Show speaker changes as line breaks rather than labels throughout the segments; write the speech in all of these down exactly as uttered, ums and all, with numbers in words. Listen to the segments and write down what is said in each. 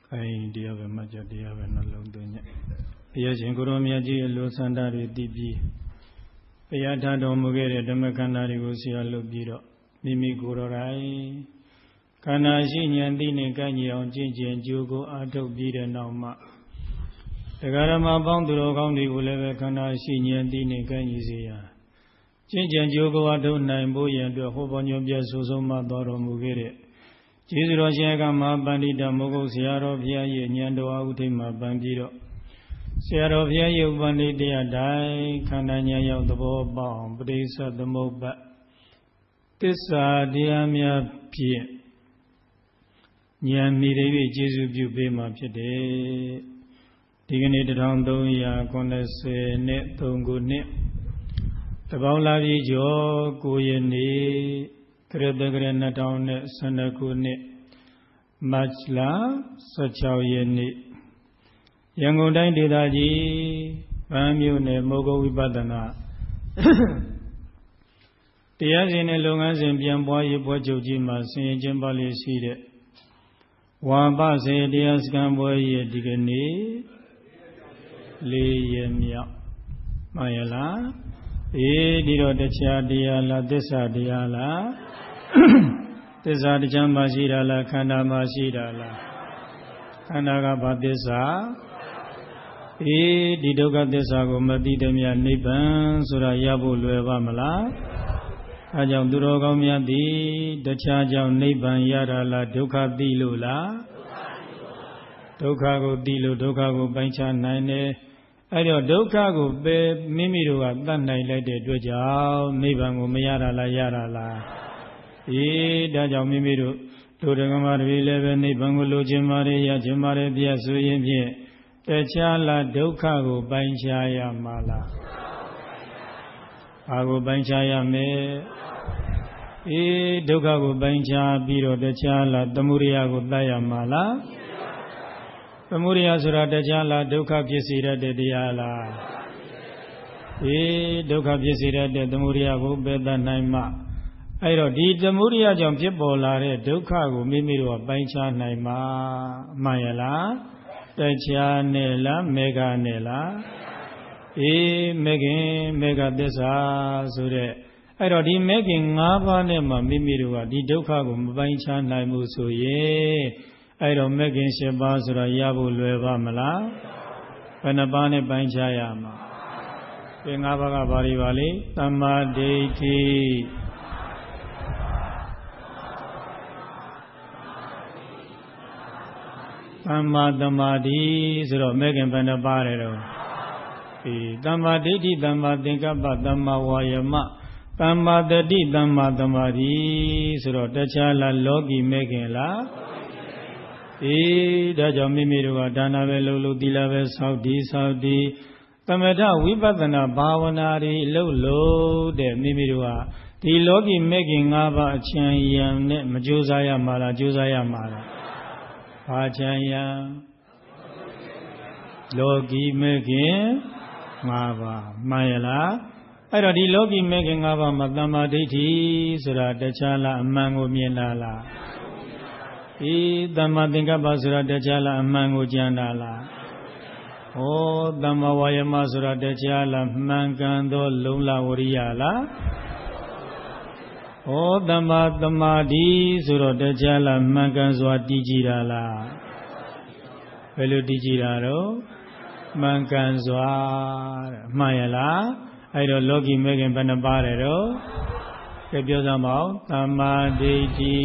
ခိုင်တရားပဲမှကြတရားပဲနှလုံးသွင်းညတရားရှင်ကိုရောမြတ်ကြီးရဲ့လူဆန္ဒတွေတည်ပြီးတရားထားတော်မူခဲ့တဲ့ဓမ္မခန္ဓာတွေကိုဆရာလုပ်ပြီးတော့မိမိကိုယ်တော်တိုင်ခန္ဓာရှိဉာဏ်သိနဲ့ကန့်ကြည့်အောင်ကျင့်ကြံကြိုးကိုအားထုတ်ပြီးတဲ့နောက်မှာတရားဓမ္မပေါင်းသူတော်ကောင်းတွေကိုလည်းပဲခန္ဓာရှိဉာဏ်သိနဲ့ကန့်ကြည့်စေရကျင့်ကြံကြိုးကိုအားထုတ်နိုင်ဖို့ရန်အတွက်ဟောပေါ်ညွှန်ပြဆိုဆုံးမတော်တော်မူခဲ့တဲ့ကျေးဇူးတော်ရှင်ကမဟာပန္တိတမောဂုတ်ဆရာတော်ဘုရားရဲ့ဉာဏ်တော်အဥထိတ်မှာပန်ပြီးတော့ဆရာတော်ဘုရားရဲ့ဥပန္နိတရားတိုင်းခန္ဓာဉာဏ်ရောက်သဘောပေါက်ပရိစ္ဆေသမုပ္ပါသစ္စာတရားများဖြင့်ဉာဏ်မိတွေ၍ကျေးဇူးပြုပေးမှာဖြစ်တယ်ဒီကနေ့တစ်ထောင်သုံးရာခုနှစ်ဆယ်နဲ့သုံးခုနှစ်တပေါင်းလာပြီးကျော်ကိုရနေ့ကရတကရနှစ်ထောင်နဲ့ဆယ်နှစ်ခုနှစ်မတ်လဆယ်ခြောက်ရက်နေ့ရန်ကုန်တိုင်းဒေသကြီးဗန်းမြို့နယ်မောဂဝိပဿနာတရားစဉ်နဲ့လုပ်ငန်းစဉ်ပြန်ပွားရေးပွဲချုပ်ကြီးမှာဆင်ရင်ကျင်းပလျက်ရှိတဲ့ဝါပစေတရားစခန်းပွဲရဲ့ဒီကနေ့လေးရက်မြောက်မှန်ရလားအေးဒီတော့တရားတရားလားသစ္စာတရားလားသစ္စာတရားမှရှိတာလားခန္ဓာမှရှိတာလားခန္ဓာကဘာသစ္စာအေးဒီဒုက္ခသစ္စာကိုမသိတဲ့မြတ်နိဗ္ဗာန်ဆိုတာရဖို့လွယ်ပါမလားအဲကြောင့်သူတော်ကောင်းများသည်တခြားကြောင့်နိဗ္ဗာန်ရတာလားဒုက္ခသိလို့လားဒုက္ခကိုသိလို့ဒုက္ခကိုပိုင်းခြားနိုင်တယ်အဲတော့ဒုက္ခကိုပဲမိမိတို့ကတတ်နိုင်လိုက်တဲ့အတွက်ကြောင့်နိဗ္ဗာန်ကိုမရတာလားရတာလားအေးဒါကြောင့်မိမိတို့တို့ဓမ္မတွေလည်းပဲနိဗ္ဗာန်ကိုလိုချင်ပါတယ်ရချင်ပါတယ်ပြဆိုရင်ဖြင့်တခြားလားဒုက္ခကိုပိုင်းခြားရမှာလားဘာကိုပိုင်းခြားရမလဲအေးဒုက္ခကိုပိုင်းခြားပြီးတော့တခြားလားသမုဒယကိုတတ်ရမှာလားသမုဒယဆိုတာတခြားလားဒုက္ခဖြစ်စေတဲ့တရားလားအေးဒုက္ခဖြစ်စေတဲ့သမုဒယကိုပယ်တတ်နိုင်မှအဲ့တော့ဒီသမုဒယကြောင့်ဖြစ်ပေါ်လာတဲ့ဒုက္ခကိုမိမိတို့ကပိုင်းခြားနိုင်မှာမှန်ရလားတခြားနဲ့လားမေဃနဲ့လားအေးမေခင်မေဃသစ္စာဆိုတဲ့အဲ့တော့ဒီမေခင်၅ပါးနဲ့မှမိမိတို့ကဒီဒုက္ခကိုမပိုင်းခြားနိုင်ဘူးဆိုရင်အဲ့တော့မေခင်၈ပါးဆိုတာရဖို့လွယ်ပါမလားဘယ်နှပါးနဲ့ပိုင်းခြားရမှာဒီ၅ပါးကဘာတွေပါလဲသမ္မာဒိဋ္ဌိသမ္မာသမာဓိဆိုတော့မေခင်ဘယ်နှပါးလဲတော့ဒီသမ္မာဒိဋ္ဌိသမ္မာသင်္ကပ္ပသမ္မာဝါယမသမ္မာတတိသမ္မာသမာဓိဆိုတော့တခြားလားလောကီမေခင်လားအေးဒါကြောင့်မိမိတို့ကဒါနပဲလုပ်လို့သီလပဲစောင့်တည်စောင့်တည်သမထဝိပဿနာဘာဝနာတွေလုပ်လို့တဲ့မိမိတို့ကဒီလောကီမေခင်၅ပါးအချမ်းရံနဲ့မကြိုးစားရမှာလားကြိုးစားရမှာလားဘာချမ်းရံလောကီမေခင်၅ပါးမှန်ရလားအဲ့တော့ဒီလောကီမေခင်၅ပါးမှာသမ္မာဒိဋ္ဌိဆိုတာတခြားလားအမှန်ကိုမြင်တာလားဒီသမ္မာသင်္ကပ္ပဆိုတာတခြားလားအမှန်ကိုကြံတာလားဩသမ္မာဝါယမဆိုတာတခြားလားမှန်ကန်သောလုံလဝရိယလားဩသမ္မာသမာဓိဆိုတော့တခြားလားမှန်ကန်စွာတည်ကြည်တာလားဘယ်လိုတည်ကြည်တာတော့မှန်ကန်စွာတဲ့မှန်ရလားအဲ့တော့လောကီမေခင်ဘယ်နှပါးတယ်တော့ကြပြောစမ်းပါဦးသမ္မာဒိဋ္ဌိ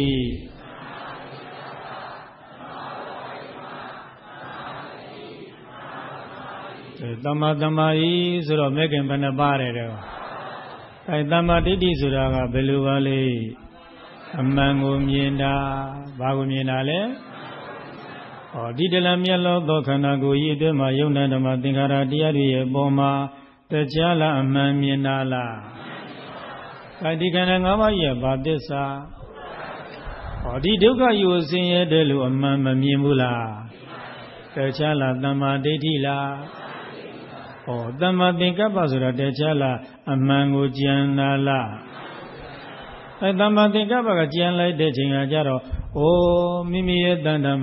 သမ္မာသမာဓိဆိုတော့မေခင်ဘယ်နှပါးတယ်တော့အဲသမ္မာဒိဋ္ဌိဆိုတာကဘယ်လိုပါလဲအမှန်ကိုမြင်တာဘာကိုမြင်တာလဲဟောဒီတလမျက်လုံးသောခန္ဓာကိုယ်ကြီးအတွင်းမှာယုံနာဓမ္မသင်္ခါရတရားတွေရဲ့ပုံမှာတခြားလားအမှန်မြင်တာလားအဲဒီခန္ဓာ၅ပါးရဲ့ဘာသစ္စာဟောဒီဒုက္ခယူဆင်းရဲတယ်လို့အမှန်မမြင်ဘူးလားတခြားလားသမ္မာဒိဋ္ဌိလားဟောသမ္မာသင်္ကပ္ပဆိုတာတခြားလားအမှန်ကိုကြံတာလားအဲသမ္မာသင်္ကပ္ပကကြံလိုက်တဲ့ချိန်ကကြတော့ဩမိမိရဲ့တဏ္ဍာမှာ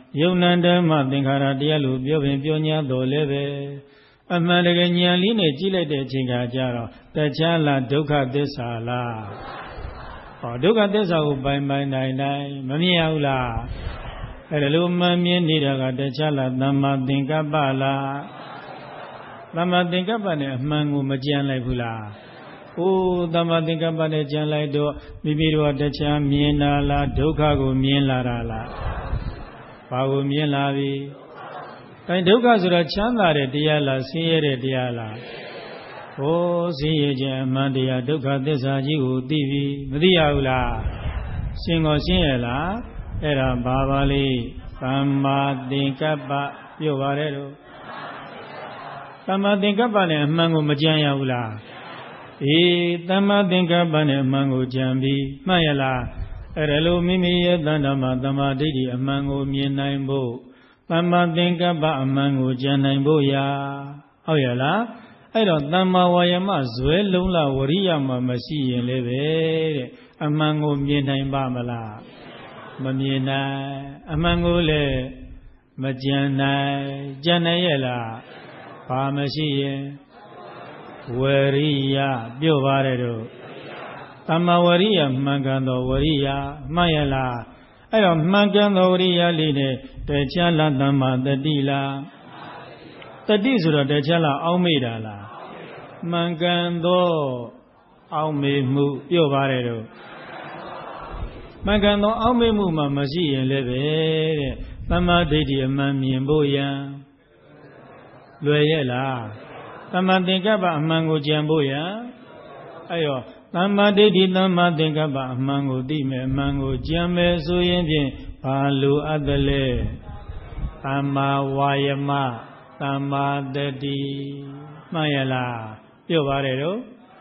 ယုံနန္ဓမ္မသင်္ခါရတရားလို့ပြောပင်ပြောညာတော်လည်းပဲအမှန်တကယ်ဉာဏ်လေးနဲ့ကြည့်လိုက်တဲ့အချိန်ခါကျတော့တခြားလားဒုက္ခသစ္စာလားဟောဒုက္ခသစ္စာကိုပိုင်ပိုင်နိုင်နိုင်မမြင်ဘူးလားအဲ့ဒါလို့မှန်မြင်နေတာကတခြားလားသမ္မာသင်္ကပ္ပလားသမ္မာသင်္ကပ္ပနဲ့အမှန်ကိုမကြံလိုက်ဘူးလားအိုးသမ္မာသင်္ကပ္ပနဲ့ကြံလိုက်တော့မိမိတို့ကတခြားမြင်တာလားဒုက္ခကိုမြင်လာတာလားဘာကိုမြင်လာပြီအဲဒုက္ခဆိုတော့ချမ်းသာတဲ့တရားလားဆင်းရဲတဲ့တရားလားဟိုးဆင်းရဲခြင်းအမှန်တရားဒုက္ခသစ္စာကြီးကိုသိပြီမသိရဘူးလားရှင်းကောရှင်းရဲ့လားအဲ့ဒါဘာပါလိသမ္မာသင်္ကပ္ပပြောပါတယ်တော့သမ္မာသင်္ကပ္ပနဲ့အမှန်ကိုမကြံရဘူးလားအေးသမ္မာသင်္ကပ္ပနဲ့အမှန်ကိုကြံပြီးမှတ်ရလားအဲ့ဒါလိုမိမိရဲ့တဏ္ဍာမှာသမ္မာဒိဋ္ဌိအမှန်ကိုမြင်နိုင်ဖို့သမ္မာသင်္ကပ္ပအမှန်ကိုကြံနိုင်ဖို့ရာဟုတ်ရလားအဲ့တော့သမ္မာဝါယမဇွဲလုံးလာဝရိယမှာမရှိရင်လည်းပဲတဲ့အမှန်ကိုမြင်နိုင်ပါမလားမမြင်နိုင်အမှန်ကိုလည်းမကြံနိုင်ကြံနိုင်ရဲ့လားဘာမရှိရင်ဝရိယပြောပါတယ်တို့သမ္မာဝရိယမှန်ကန်သောဝရိယမှန်ရလားအဲ့တော့မှန်ကန်သောဝရိယလေးနဲ့တခြားလားသမ္မာတတိလားတတိဆိုတော့တခြားလားအောင်းမေ့တာလားမှန်ကန်သောအောင်းမေ့မှုပြောပါတယ်တို့မှန်ကန်သောအောင်းမေ့မှုမှမရှိရင်လည်းပဲတဲ့သမ္မာဒိဋ္ဌိအမှန်မြင်ဖို့ရန်လွယ်ရဲ့လားသမ္မာသင်္ကပ္ပအမှန်ကိုကြံဖို့ရန်အဲ့တော့သမ္မာဒိဋ္ဌိသမ္မာသင်္ကပ္ပအမှန်ကိုသိမယ်အမှန်ကိုကြံမယ်ဆိုရင်ဖြင့်ဘာလိုအပ်တယ်လဲသမ္မာဝါယမသမ္မာတတိမှန်ရလားပြောပါတယ်တော့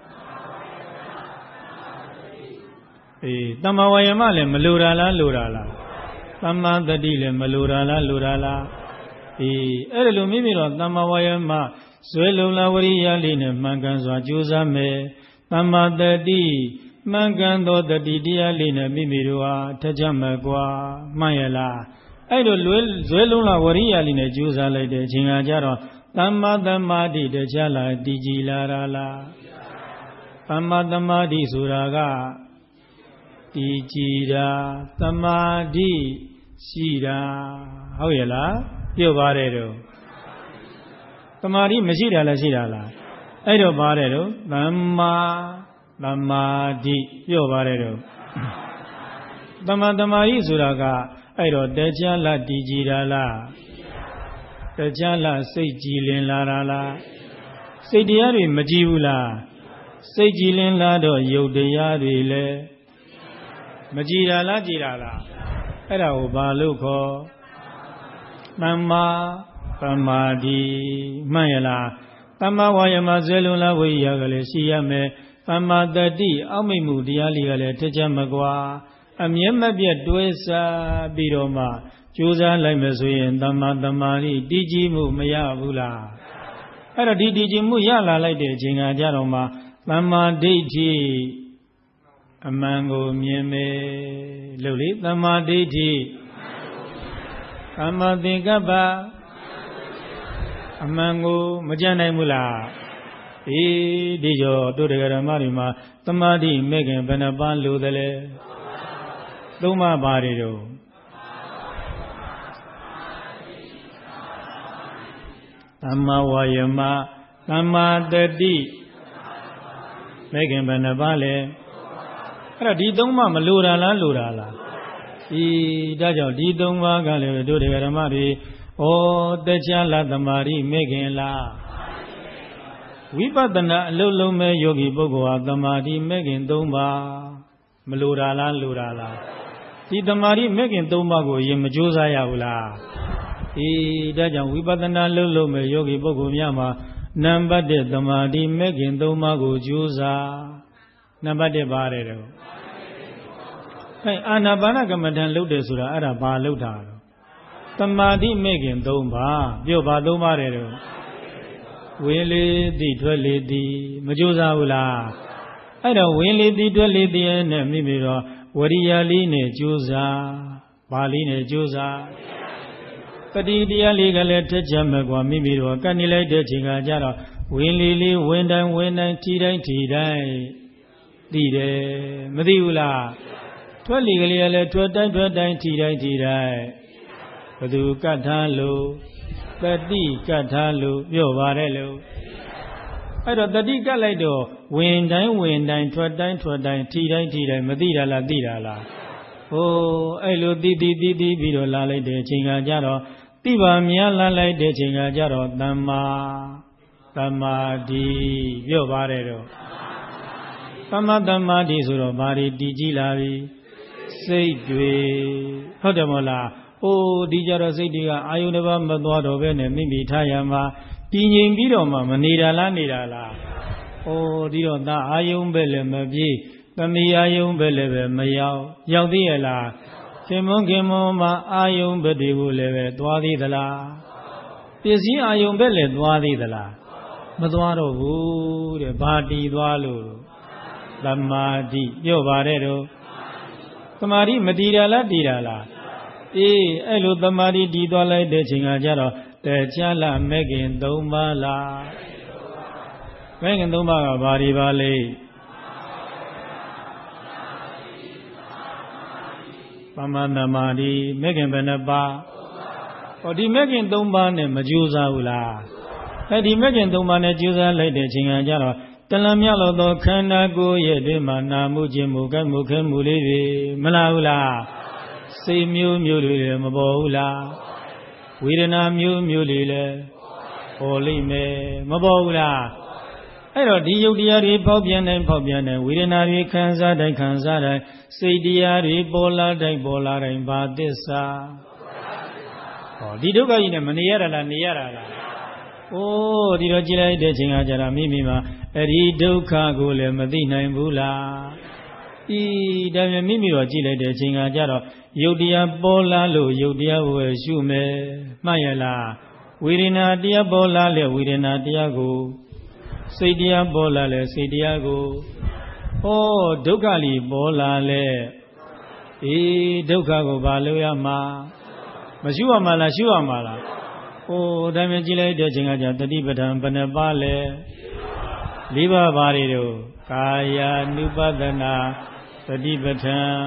အေးသမ္မာဝါယမလည်းမလိုတာလားလိုတာလားသမ္မာတတိလည်းမလိုတာလားလိုတာလားအေးအဲ့ဒါလိုမိမိတော့သမ္မာဝါယမဇွဲလုံလာဝရိယလေးနဲ့မှန်ကန်စွာကြိုးစားမယ်သမ္မာတတိမှန်ကန်သောတတိတရားလေးနဲ့မိမိတို့ဟာထကြမကွာမှန်ရလားအဲ့လိုလွဲဇွဲလုံးလာဝရိယလေးနဲ့ကြိုးစားလိုက်တဲ့အချိန်ကကြတော့သမ္မာသမာဓိတခြားလားတည်ကြည်လာတာလားသမ္မာသမာဓိဆိုတာကတည်ကြည်တာသမာဓိရှိတာဟုတ်ရဲ့လားပြောပါတယ်တော့သမာဓိမရှိတာလားရှိတာလားအဲ့တော့ပါတယ်တော့သမ္မာသမာဓိပြောပါတယ်တော့သမ္မာသမာဓိဆိုတာကအဲ့တော့တခြားလားတည်ကြည်တာလားတခြားလားစိတ်ကြည်လင်လာတာလားစိတ်တရားတွေမကြည်ဘူးလားစိတ်ကြည်လင်လာတော့ယုတ်တရားတွေလည်းမကြည်တာလားကြည်တာလားအဲ့ဒါကိုဘာလို့ခေါ်သမ္မာသမာဓိမှန်ရလားသမ္မာဝါယမဇွဲလုံလာဝိရိယကလည်းရှိရမယ်သမ္မာတတိအောက်မိတ်မှုတရားလေးကလည်းထကြမကွာအမြဲမပြတ်တွဲစားပြီးတော့မှကြိုးစားလိုက်မယ်ဆိုရင်သမ္မာသမာဓိတည်ကြည်မှုမရဘူးလားအဲ့တော့ဒီတည်ကြည်မှုရလာလိုက်တဲ့အချိန်ကကြတော့မှသမ္မာဒိဋ္ဌိအမှန်ကိုမြင်မယ်လို့လေသမ္မာဒိဋ္ဌိသမ္မာသင်္ကပ္ပအမှန်ကိုမကြံနိုင်ဘူးလားအေးဒီကြောတို့တရားဓမ္မတွေမှာသမာဓိမဲ့ခင်ဘယ်နှပါးလို့သလဲသုံးပါးပါတယ်တော့သမ္မာဝါယမသမ္မာတတိမဲ့ခင်ဘယ်နှပါးလဲအဲ့တော့ဒီသုံးပါးမလိုတာလားလိုတာလားဒီဒါကြောင့်ဒီသုံးပါးကလည်းတို့တရားဓမ္မတွေဩတခြားလားသမာဓိမဲ့ခင်လားဝိပဿနာအလုံးလုံးမဲ့ယောဂီပုဂ္ဂိုလ်ဟာသမာဓိမဲ့ခင်သုံးပါးမလိုတာလားလိုတာလားဒီသမာဓိမဲ့ခင်သုံးပါးကိုရင်မကြိုးစားရဘူးလားအေးဒါကြောင့်ဝိပဿနာလုံးလုံးမဲ့ယောဂီပုဂ္ဂိုလ်များမှာနံပါတ်တစ်သမာဓိမဲ့ခင်သုံးပါးကိုကြိုးစားနံပါတ်တစ်ပါတယ်တော့အဲအာနာပါနကမ္မဋ္ဌာန်းလုပ်တယ်ဆိုတာအဲ့ဒါဘာလုပ်တာတော့သမာဓိမဲ့ခင်သုံးပါးပြောပါသုံးပါတယ်တော့ဝင်လေသည်ထွက်လေသည်မကြိုးစားဘူးလားအဲ့တော့ဝင်လေသည်ထွက်လေသည်နဲ့မိမိတော့ဝရိယလေးနဲ့ကြိုးစားဘာလေးနဲ့ကြိုးစားတိတရားလေးကလည်းထက်ချက်မဲ့ကွာမိမိတို့ကကနေလိုက်တဲ့ချိန်ကကြတော့ဝင်လီလေးဝင်တိုင်းဝင်တိုင်းထီတိုင်းထီတိုင်းသိတယ်မသိဘူးလားထွက်လီကလေးကလည်းထွက်တိုင်းထွက်တိုင်းထီတိုင်းထီတိုင်းဘသူကတ်ထားလို့တတိကတ်ထားလို့ပြောပါတယ်လို့အဲ့တော့တတိကတ်လိုက်တော့ဝင်တိုင်းဝင်တိုင်းထွက်တိုင်းထွက်တိုင်းထီတိုင်းထီတိုင်းမသိတာလားသိတာလားဟိုအဲ့လိုတိတိတိတိပြီးတော့လာလိုက်တဲ့အချိန်ကကြတော့တိပါများလာလိုက်တဲ့ချိန်ကကြတော့သမ္မာသမာဓိပြောပါတယ်တော့သမ္မာသမာဓိဆိုတော့ဘာတွေတည်ကြည်လာပြီစိတ်တွေဟုတ်တယ်မဟုတ်လားဟိုဒီကြတော့စိတ်တွေကအာယုန်တစ်ပါးမသွားတော့ဘဲနဲ့မိမိထားရမှာတည်ငြိမ်ပြီးတော့မှမနေတာလားနေတာလားဟိုဒီတော့ဒါအာယုန်ပဲလည်းမပြေးသမီးအာယုန်ပဲလည်းပဲမရောက်ရောက်သေးရဲ့လားခင်မွန်းခင်မွန်းမှာအာယုန်ပဲတွေကိုလည်းပဲသွားသေးသလားပစ္စည်းအာယုန်ပဲလည်းသွားသေးသလားမသွားတော့ဘူးတဲ့ဘာတည်သွားလို့သမာဓိပြောပါတယ်တော့သမာဓိမတည်တာလားတည်တာလားအေးအဲ့လိုသမာဓိတည်သွားလိုက်တဲ့ချိန်ကကြတော့တရားလာမဲ့ခင်သုံးပါးလားမဲ့ခင်သုံးပါးကဘာတွေပါလဲသမာသမာဓိမဲ့ခင်ဘယ်နှပါးဟောဒီမဲ့ခင်သုံးပါးနဲ့မကြိုးစားဘူးလားအဲ့ဒီမဲ့ခင်သုံးပါးနဲ့ကြိုးစားလိုက်တဲ့ချိန်ကကြတော့တလံမြောက်လို့သောခန္ဓာကိုယ်ရဲ့အတွင်းမှာနာမှုခြင်းမှုကဲမှုခဲမှုလေးတွေမလားဘူးလားစိတ်မျိုးမျိုးတွေလည်းမပေါ်ဘူးလားဝေဒနာမျိုးမျိုးတွေလည်းပေါ်လိမ့်မယ်မပေါ်ဘူးလားအဲ့တော့ဒီယုတ်တရားတွေဖောက်ပြန်တိုင်းဖောက်ပြန်တိုင်းဝေဒနာတွေခံစားတိုင်းခံစားတိုင်းစိတ်တရားတွေပေါ်လာတိုင်းပေါ်လာတိုင်းဘာသစ္စာဟောဒီဒုက္ခကြီးနဲ့မနေရတာလားနေရတာလားအိုးဒီတော့ကြည်လိုက်တဲ့ချိန်ကကြတာမိမိမှာအဲ့ဒီဒုက္ခကိုလည်းမသိနိုင်ဘူးလားဤဒါမြမိမိတော့ကြည်လိုက်တဲ့ချိန်ကကြတော့ယုတ်တရားပေါ်လာလို့ယုတ်တရားကိုရှုမယ်မှတ်ရလားဝေဒနာတရားပေါ်လာလေဝေဒနာတရားကိုစိတ်တရားပေါ်လာလေစိတ်တရားကိုဟောဒုက္ခလီပေါ်လာလေအေးဒုက္ခကိုဘာလို့ရမှာမရှုရမှာလားရှုရမှာလားဟိုဒါမြကြည့်လိုက်တဲ့ချိန်ကကြာတတိပဋ္ဌာန်ဘယ်နှပါလဲလေးပါးပါတွေတို့ကာယ ानु ပဒနာတတိပဋ္ဌာန်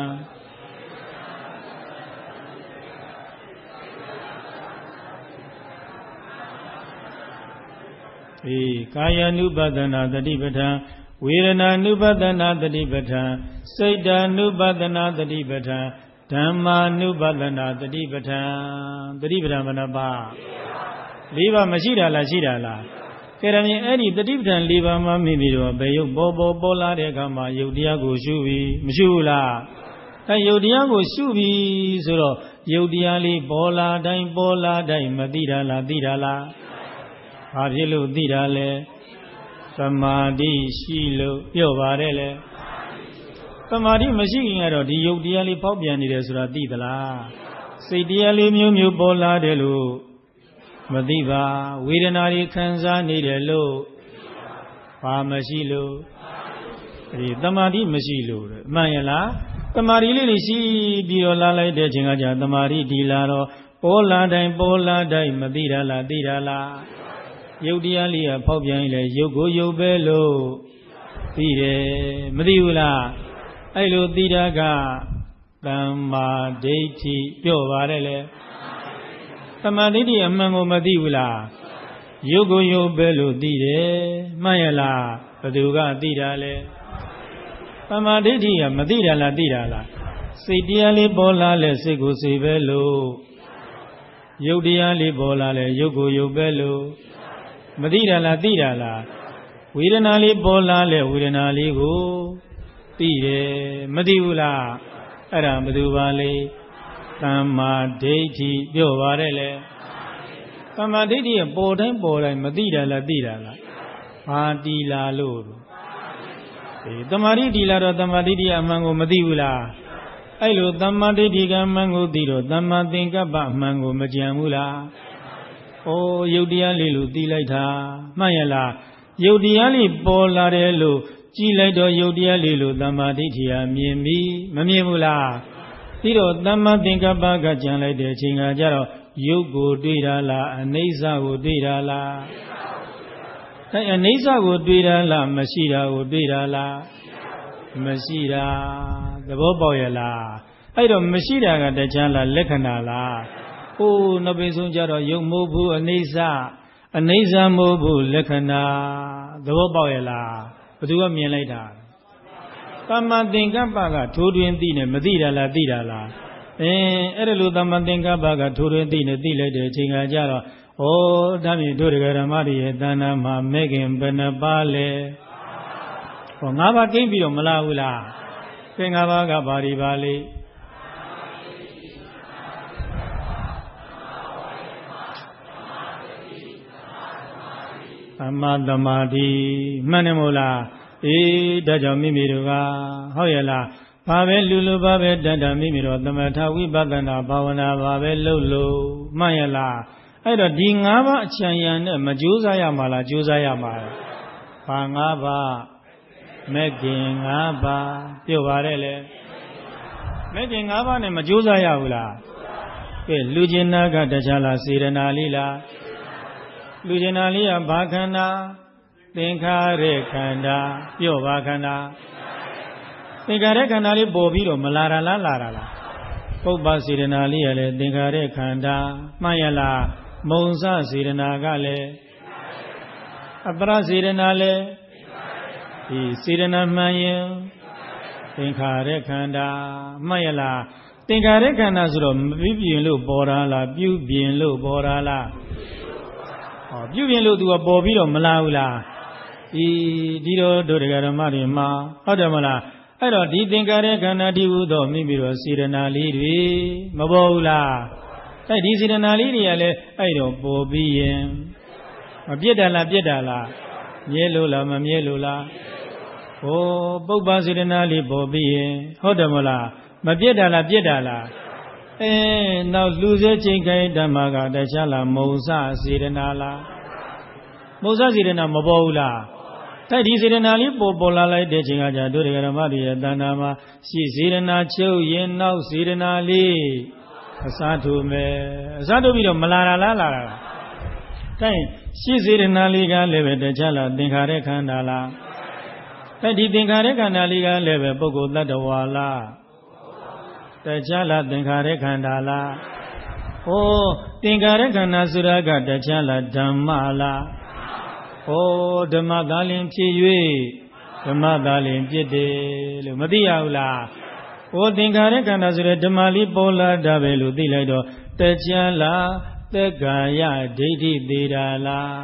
အေးကာယ ानु ပဒနာတတိပဋ္ဌာန်ဝေဒနာ ानु ပဒနာတတိပဋ္ဌာန်စိတ်တ ानु ပဒနာတတိပဋ္ဌာန်ဓမ္မာ ानु ပဒနာတတိပဋ္ဌာန်တတိပဋ္ဌာန်ဘယ်နှပါလေးပါမရှိတာလားရှိတာလားကဲဒါမြင်အဲ့ဒီတတိပဋ္ဌာန်လေးပါးမှမိမိတို့ဘယ်ယုတ်ပေါ်ပေါ်ပေါ်လာတဲ့အခါမှာယုတ်တရားကိုရှုပြီးမရှုဘူးလားအဲယုတ်တရားကိုရှုပြီးဆိုတော့ယုတ်တရားလေးပေါ်လာတိုင်းပေါ်လာတိုင်းမသိတာလားသိတာလားဘာဖြစ်လို့သိတာလဲသမာဓိရှိလို့ပြောပါတယ်လေသမာဓိမရှိခင်ကတော့ဒီယုတ်တရားလေးပေါက်ပြန်နေတယ်ဆိုတာသိသလားစိတ်တရားလေးမျိုးမျိုးပေါ်လာတယ်လို့မသိပါဝေဒနာတွေခံစားနေတယ်လို့ဘာမရှိလို့ဒီသမာဓိမရှိလို့အမှန်ရလားသမာဓိလေးတွေရှိပြီးတော့လာလိုက်တဲ့ချိန်ကကြာသမာဓိဒီလာတော့ပေါ်လာတိုင်းပေါ်လာတိုင်းမသိတာလားသိတာလားယုတ်တရားလေးကဖောက်ပြန်လေယုတ်ကိုယုတ်ပဲလို့သိတယ်မသိဘူးလားအဲ့လိုသိတာကသမ္မာဒိဋ္ဌိပြောပါတယ်လေသမာဓိဋ္ဌိအမှန်ကိုမသိဘူးလားယုတ်ကိုယုတ်ပဲလို့သိတယ်မှန်ရလားဘယ်သူကသိတာလဲသမာဓိဋ္ဌိကမသိတာလားသိတာလားစိတ်တရားလေးပေါ်လာလဲစိတ်ကိုစိတ်ပဲလို့ယုတ်တရားလေးပေါ်လာလဲယုတ်ကိုယုတ်ပဲလို့မသိတာလားသိတာလားဝေဒနာလေးပေါ်လာလဲဝေဒနာလေးကိုသိတယ်မသိဘူးလားအဲ့ဒါဘယ်သူပါလဲသမ္မာဒိဋ္ဌိပြောပါတယ်လေသမ္မာဒိဋ္ဌိကပေါ်တိုင်းပေါ်တိုင်းမသိတာလားသိတာလားဘာတီလာလို့ဒီသမ္မာဒိဋ္ဌိလာတော့သမ္မာဒိဋ္ဌိအမှန်ကိုမသိဘူးလားအဲ့လိုသမ္မာဒိဋ္ဌိကအမှန်ကိုသိတော့သမ္မာသင်္ကပ္ပအမှန်ကိုမကြံဘူးလားဩယုတ်တရားလေးလို့သိလိုက်တာမှန်ရလားယုတ်တရားလေးပေါ်လာတယ်လို့ကြည်လိုက်တော့ယုတ်တရားလေးလို့သမ္မာဒိဋ္ဌိဟာမြင်ပြီမမြင်ဘူးလားပြီးတော့သမ္မာသင်္ကပ္ပကကြံလိုက်တဲ့အချိန်ကကျတော့ယုတ်ကိုတွေ့တာလားအနိစ္စကိုတွေ့တာလားအဲအနိစ္စကိုတွေ့တာလားမရှိတာကိုတွေ့တာလားမရှိတာသဘောပေါက်ရလားအဲ့တော့မရှိတာကတရားလားလက္ခဏာလားဟိုးနောက်ပြီးဆုံးကြတော့ယုတ်မို့ဘူးအနိစ္စအနိစ္စမို့ဘူးလက္ခဏာသဘောပေါက်ရလားဘယ်သူကမြင်လိုက်တာသမ္မာသင်္ကပ္ပကထိုးတွင်သိနေမသိတာလားသိတာလားအင်းအဲ့ဒါလိုသမ္မာသင်္ကပ္ပကထိုးတွင်သိနေသိလိုက်တဲ့အချိန်ကကြတော့ဩဒါမြင်တို့တရားဓမ္မတွေရဲ့တဏ္ဍာမှာမဲခင်ဘယ်နှပါလဲဟောငါးပါးကိမ့်ပြီးတော့မလားဘူးလားသင်္ဃာပါကဘာတွေပါလိသမ္မာသမာဓိမှန်တယ်မို့လားအေးဒါကြောင့်မိမိတို့ကဟုတ်ရဲ့လားဘာပဲလူလူဘာပဲတတ္တမိမိတို့သမထဝိပဿနာဘာဝနာဘာပဲလုပ်လို့မှန်ရဲ့လားအဲ့တော့ဒီ၅ပါးအချမ်းရံနဲ့မကြိုးစားရမှာလားကြိုးစားရမှာလားဘာ၅ပါးမဲ့ခင်၅ပါးပြောပါရဲလေမဲ့ခင်၅ပါးနဲ့မကြိုးစားရဘူးလားကဲလူကျင်နာကတခြားလားစေရနာလေးလားလူကျင်နာလေးကဘာခန္ဓာသင်္ခါရခန္ဓာပြောပါခန္ဓာသင်္ခါရခန္ဓာလေးပေါ်ပြီးတော့မလာတာလားလာတာလားပုပ္ပစေရနာလေးရလေသင်္ခါရခန္ဓာမှန်ရလားမုံစစေရနာကလည်းအပရစေရနာလည်းဒီစေရနာမှန်ရင်သင်္ခါရခန္ဓာမှန်ရလားသင်္ခါရခန္ဓာဆိုတော့မပြုပြင်လို့ပေါ်တာလားပြုပြင်လို့ပေါ်တာလားဟောပြုပြင်လို့သူကပေါ်ပြီးတော့မလာဘူးလားဒီဒီတော့တို့တရားဓမ္မတွေမှာဟုတ်တယ်မလားအဲ့တော့ဒီသင်္ခါရခန္ဓာဒီဟုသောမိမိတို့စေရနာလေးတွေမပေါ်ဘူးလားအဲ့ဒီစေရနာလေးတွေကလည်းအဲ့တော့ပေါ်ပြီးရင်မပြစ်တာလားပြစ်တာလားမြဲလို့လားမမြဲလို့လားဟိုပုပ္ပစေရနာလေးပေါ်ပြီးရင်ဟုတ်တယ်မလားမပြစ်တာလားပြစ်တာလားအဲနောက်လူစေချိန်ခိုင်းဓမ္မကတခြားလားမုံစစေရနာလားမုံစစေရနာမပေါ်ဘူးလားတိုက်ဒီစေရနာလေးပေါ်ပေါ်လာလိုက်တဲ့ချိန်ကကြာတို့တရားဓမ္မတွေရဲ့တဏ္ဍာမှာရှိစေရနာချုပ်ရင်နောက်စေရနာလေးအစားထိုးမယ်အစားထိုးပြီးတော့မလာတာလားလာတာလားတိုက်ရှိစေရနာလေးကလည်းပဲတခြားလားသင်္ခါရခန္ဓာလားတိုက်ဒီသင်္ခါရခန္ဓာလေးကလည်းပဲပုဂ္ဂိုလ်တ attva လားတခြားလားသင်္ခါရခန္ဓာလားဟောသင်္ခါရခန္ဓာဆိုတာကတခြားလားဓမ္မလားဟောဓမ္မသာလင်ဖြစ်၍ဓမ္မသာလင်ဖြစ်တယ်လို့မသိရဘူးလားဟောသင်္ခါရခန္ဓာဆိုတဲ့ဓမ္မလေးပေါ်လာတာပဲလို့သိလိုက်တော့တခြားလားသက္ကာယဒိဋ္ဌိသေးတာလား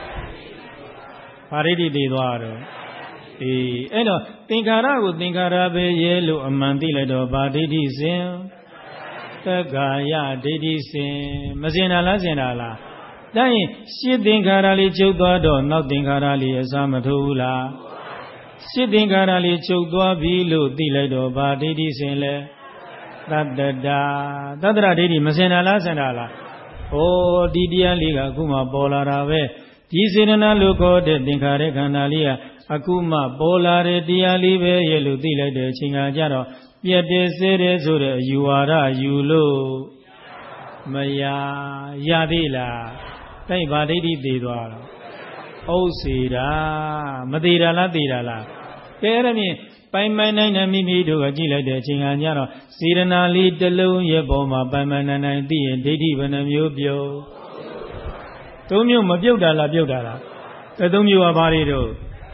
ဘာဒိဋ္ဌိသေးသွားတော့အေးအဲ့တော့သင်္ခါရကိုသင်္ခါရပဲရဲလို့အမှန်သိလိုက်တော့ဘာဒိဋ္ဌိစဉ်သက္ကာယဒိဋ္ဌိစဉ်မစင်တာလားစင်တာလားဒါရင်ရှစ်သင်္ခါရလေးချုပ်သွားတော့နောက်သင်္ခါရလေးအစားမထိုးဘူးလားရှစ်သင်္ခါရလေးချုပ်သွားပြီလို့သိလိုက်တော့ဘာဒိဋ္ဌိစဉ်လဲသတ္တတာသတ္တရဒိဋ္ဌိမစင်တာလားစင်တာလားဩဒီတရားလေးကအခုမှပေါ်လာတာပဲဒီစေရနာလို့ခေါ်တဲ့သင်္ခါရခန္ဓာလေးကအခုမှပေါ်လာတဲ့တရားလေးပဲရဲ့လို့သိလိုက်တဲ့အချိန်ကကြတော့ပြည့်တယ်စေတယ်ဆိုတဲ့အယူဝါဒယူလို့မရရသေးလားတိုက်ဘာဒိဋ္ဌိသေးသွားတော့ဥစ္စေတာမသေးတာလားသေးတာလားကဲအဲ့ဒါဖြင့်ပိုင်ပိုင်နိုင်နိုင်မိမိတို့ကကြည့်လိုက်တဲ့အချိန်ကကြတော့စေရနာလေးတစ်လုံးရဲ့ပေါ်မှာပိုင်ပိုင်နိုင်နိုင်သိရင်ဒိဋ္ဌိဘယ်နှမျိုးပြုတ်သုံးမျိုးမပြုတ်တာလားပြုတ်တာလားအဲသုံးမျိုးကဘာတွေတော့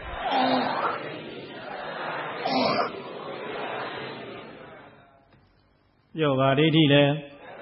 ပြောပါဒိဋ္ဌိလဲ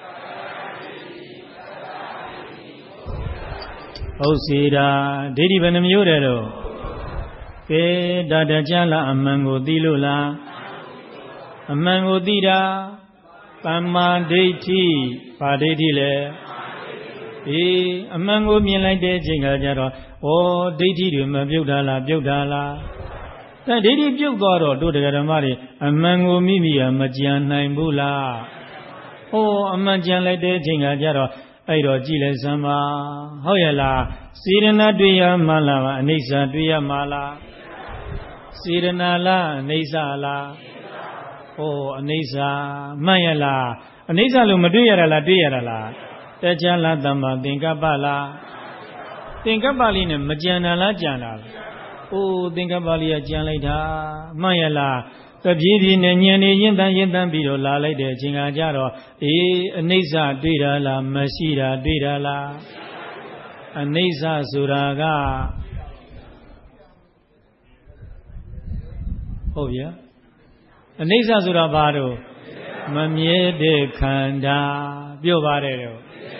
ဟုတ်စီတာဒိဋ္ဌိဘယ်နှမျိုးတဲ့တော့ကဲဒါတကြလားအမှန်ကိုသိလို့လားအမှန်ကိုသိတာသမ္မာဒိဋ္ဌိဘာဒိဋ္ဌိလဲအေးအမှန်ကိုမြင်လိုက်တဲ့အချိန်ကကြတော့ဩဒိဋ္ဌိတွေမပြုတ်တာလားပြုတ်တာလားဒါဒိဋ္ဌိပြုတ်သွားတော့တို့တရားဓမ္မတွေအမှန်ကိုမိမိကမကြံနိုင်ဘူးလားဩအမှန်ကြံလိုက်တဲ့အချိန်ကကြတော့အဲ့တော့ကြည်လိုက်စမ်းပါဟုတ်ရဲ့လားစေရနာတွေ့ရမှလားအနိစ္စတွေ့ရမှလားစေရနာလားအနိစ္စလားဩအနိစ္စမှန်ရဲ့လားအနိစ္စလို့မတွေ့ရတာလားတွေ့ရတာလား Techala Tama Tinkapala Tinkapali ne Majanala Jana. Oh, Tinkapali Janlita Mayala. The beauty and Yan Yendan Bidola like the Jingajaro, E. Nisa Didala, Masida Didala, Anisa Suraga. Oh, yeah. Anisa Surabado, Mamie de Kanda, Biovadero.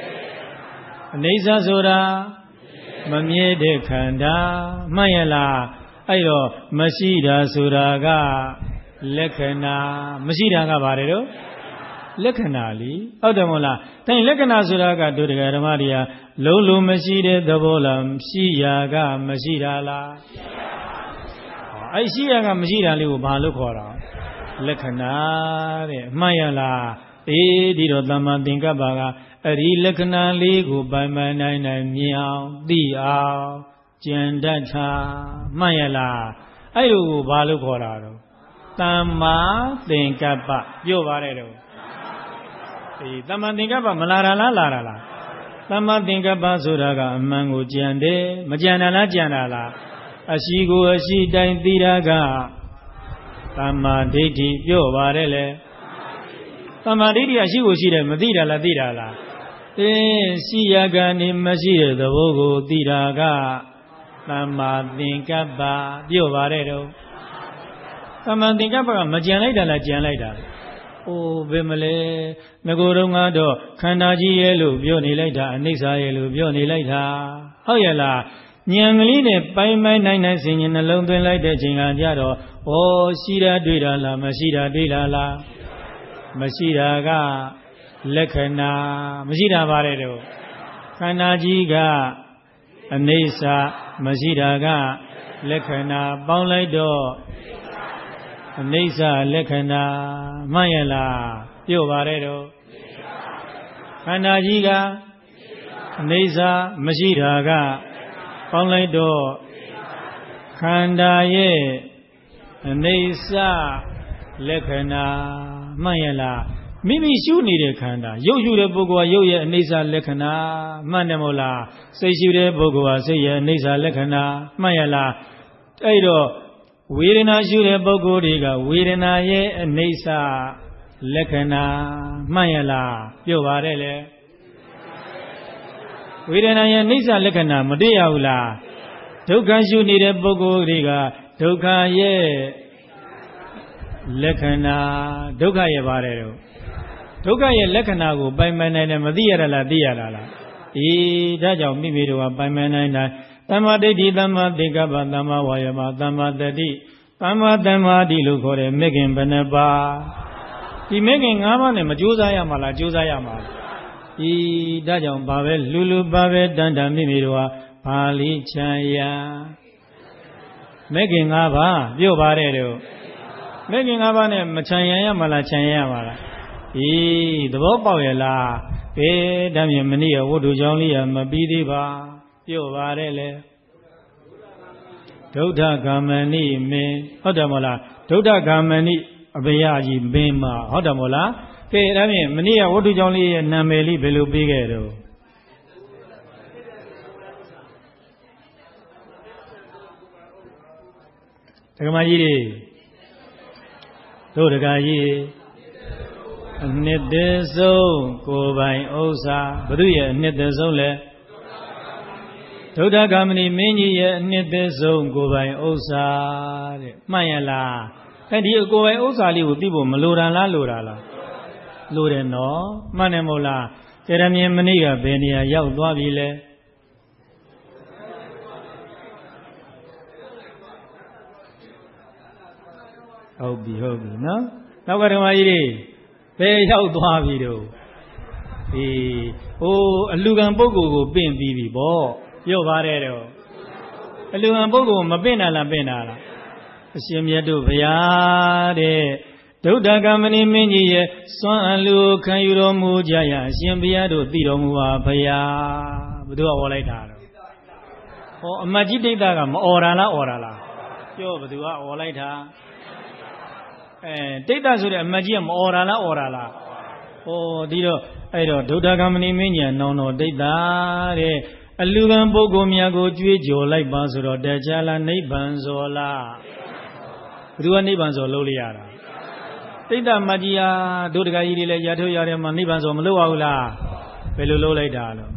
Anisa Sura, Mamie de Kanda, Mayala, Ayo, Masida Suraga. Lekana, Masida Barero, Lekanali, Odamola, Then Lekana Suraga to the Garamaria, Lulu Masida, the Bolam, Siyaga, Masida la. I see a Masida Liu Balukora, Lekana, Mayala, E. Didotama Dinkabaga, a re Lekana Ligu by my nine and meow, Dia, Jendata, Mayala, I do Balukora. Tama Tinkapa, you Varero. Tama Tinkapa, Malara Lara. Tama Tinkapa Suraga, Mango Jande, Majana Janala, Ashigo Ashita Tiraga, Tama Diti, you Varele. Tama Diti Ashigo Shida, Madira La Dirala. Eh, Siagani Masir, the Vogo Tiraga, Tama Tinkapa, you Varero. Tama Tinkapa, Majanida la Janida. Oh, Bimale, Nagorunga, Kandaji Elu, Bioni later, and Nisa Elu, Bioni later. Oh, yella, Nyangaline, by my nine singing in a London like the Jingajado, oh, Sida Dida la, Masida Dida la, Masida ga, Lekana, Masida Varedo, Kandaji ga, Anisa, Masida ga, Lekana, Baulaido. Nisa Lekana Mayala Pio Varedo Kanajiga Nisa Masiraga Ponlaido Kandaye Nisa Lekana Mayala Mimi Shuni de Kanda Yoju de Bogua Yoya Nisa Lekana Manemola Seju de Bogua Seya Nisa Lekana Mayala Aido Virina Jure Bogoriga, Virina ye Nisa Lekana Mayala, Yovarele Virina ye Nisa Lekana, Madeaula, Toka Juni Bogoriga, Toka ye Lekana, Doka ye Varero, Toka ye Lekana go by Manana Madia la Diala, E. Daja Mimido by Manana. Tama Dedi Tama Digaba Tama Wayama Tama Dedi Tama Tama Dilukore Megan Beneba. He making Aman and Majuzaya Mala Juzayama. He Dajam Bavel Lulu Bavel Danda Mimirua Pali Chaya. Making Aba, Dio Barero. Making Aban and Machaya Mala Chaya Mala. He the Bopawela. Eh, Damia Mania, Wudu Jolia Mabidiba. Yo varele Dota Gamani me Hodamola Dota Gamani Abayaji Bema Hodamola Ke Rami Mania Wadu Joli and Nameli Belu Bigero Tagamaji Dodagayi Nideso Kobai Osa Baduya Nideso le Toda Gamani Mini Nideso Gobai Osa Mayala and you go by Osali with people Malura la Lurala Lureno Manemola Terami Maniga Benia Yaudwabile Hobi Hobi no? Now what am I eating? Pay Yaudwabido Oh, a Lugan Bogo Ben Bibi Bo Yo Varero a Lugan Bogo Mabena la Benala Simyadu Viade Doda Gamani Mini Swan Lu Kayuro Mujaya Simbiado Tiro Mua Paya Budua Olaitaro Oh Majidita Orala Orala Yo Budua Olaita Eh Data Sura Magiam Orala Orala Oh Dido အဲ့တော့ဒုဒ္ဓကမဏိမင်းညာနောင်တော်ဒိဋ္ဌာတဲ့အလူကံပုဂ္ဂိုလ်များကိုကြွေးကြော်လိုက်ပါဆိုတော့တရားလားနိဗ္ဗာန်စောလားဘယ်သူကနိဗ္ဗာန်စောလုပ်လိုက်ရတာဒိဋ္ဌမကြီးဟာဒုဒ္ဓကကြီးတွေလည်းရထုတ်ရတယ်မှာနိဗ္ဗာန်စောမလုပ်ရဘူးလားဘယ်လိုလုပ်လိုက်တာလို့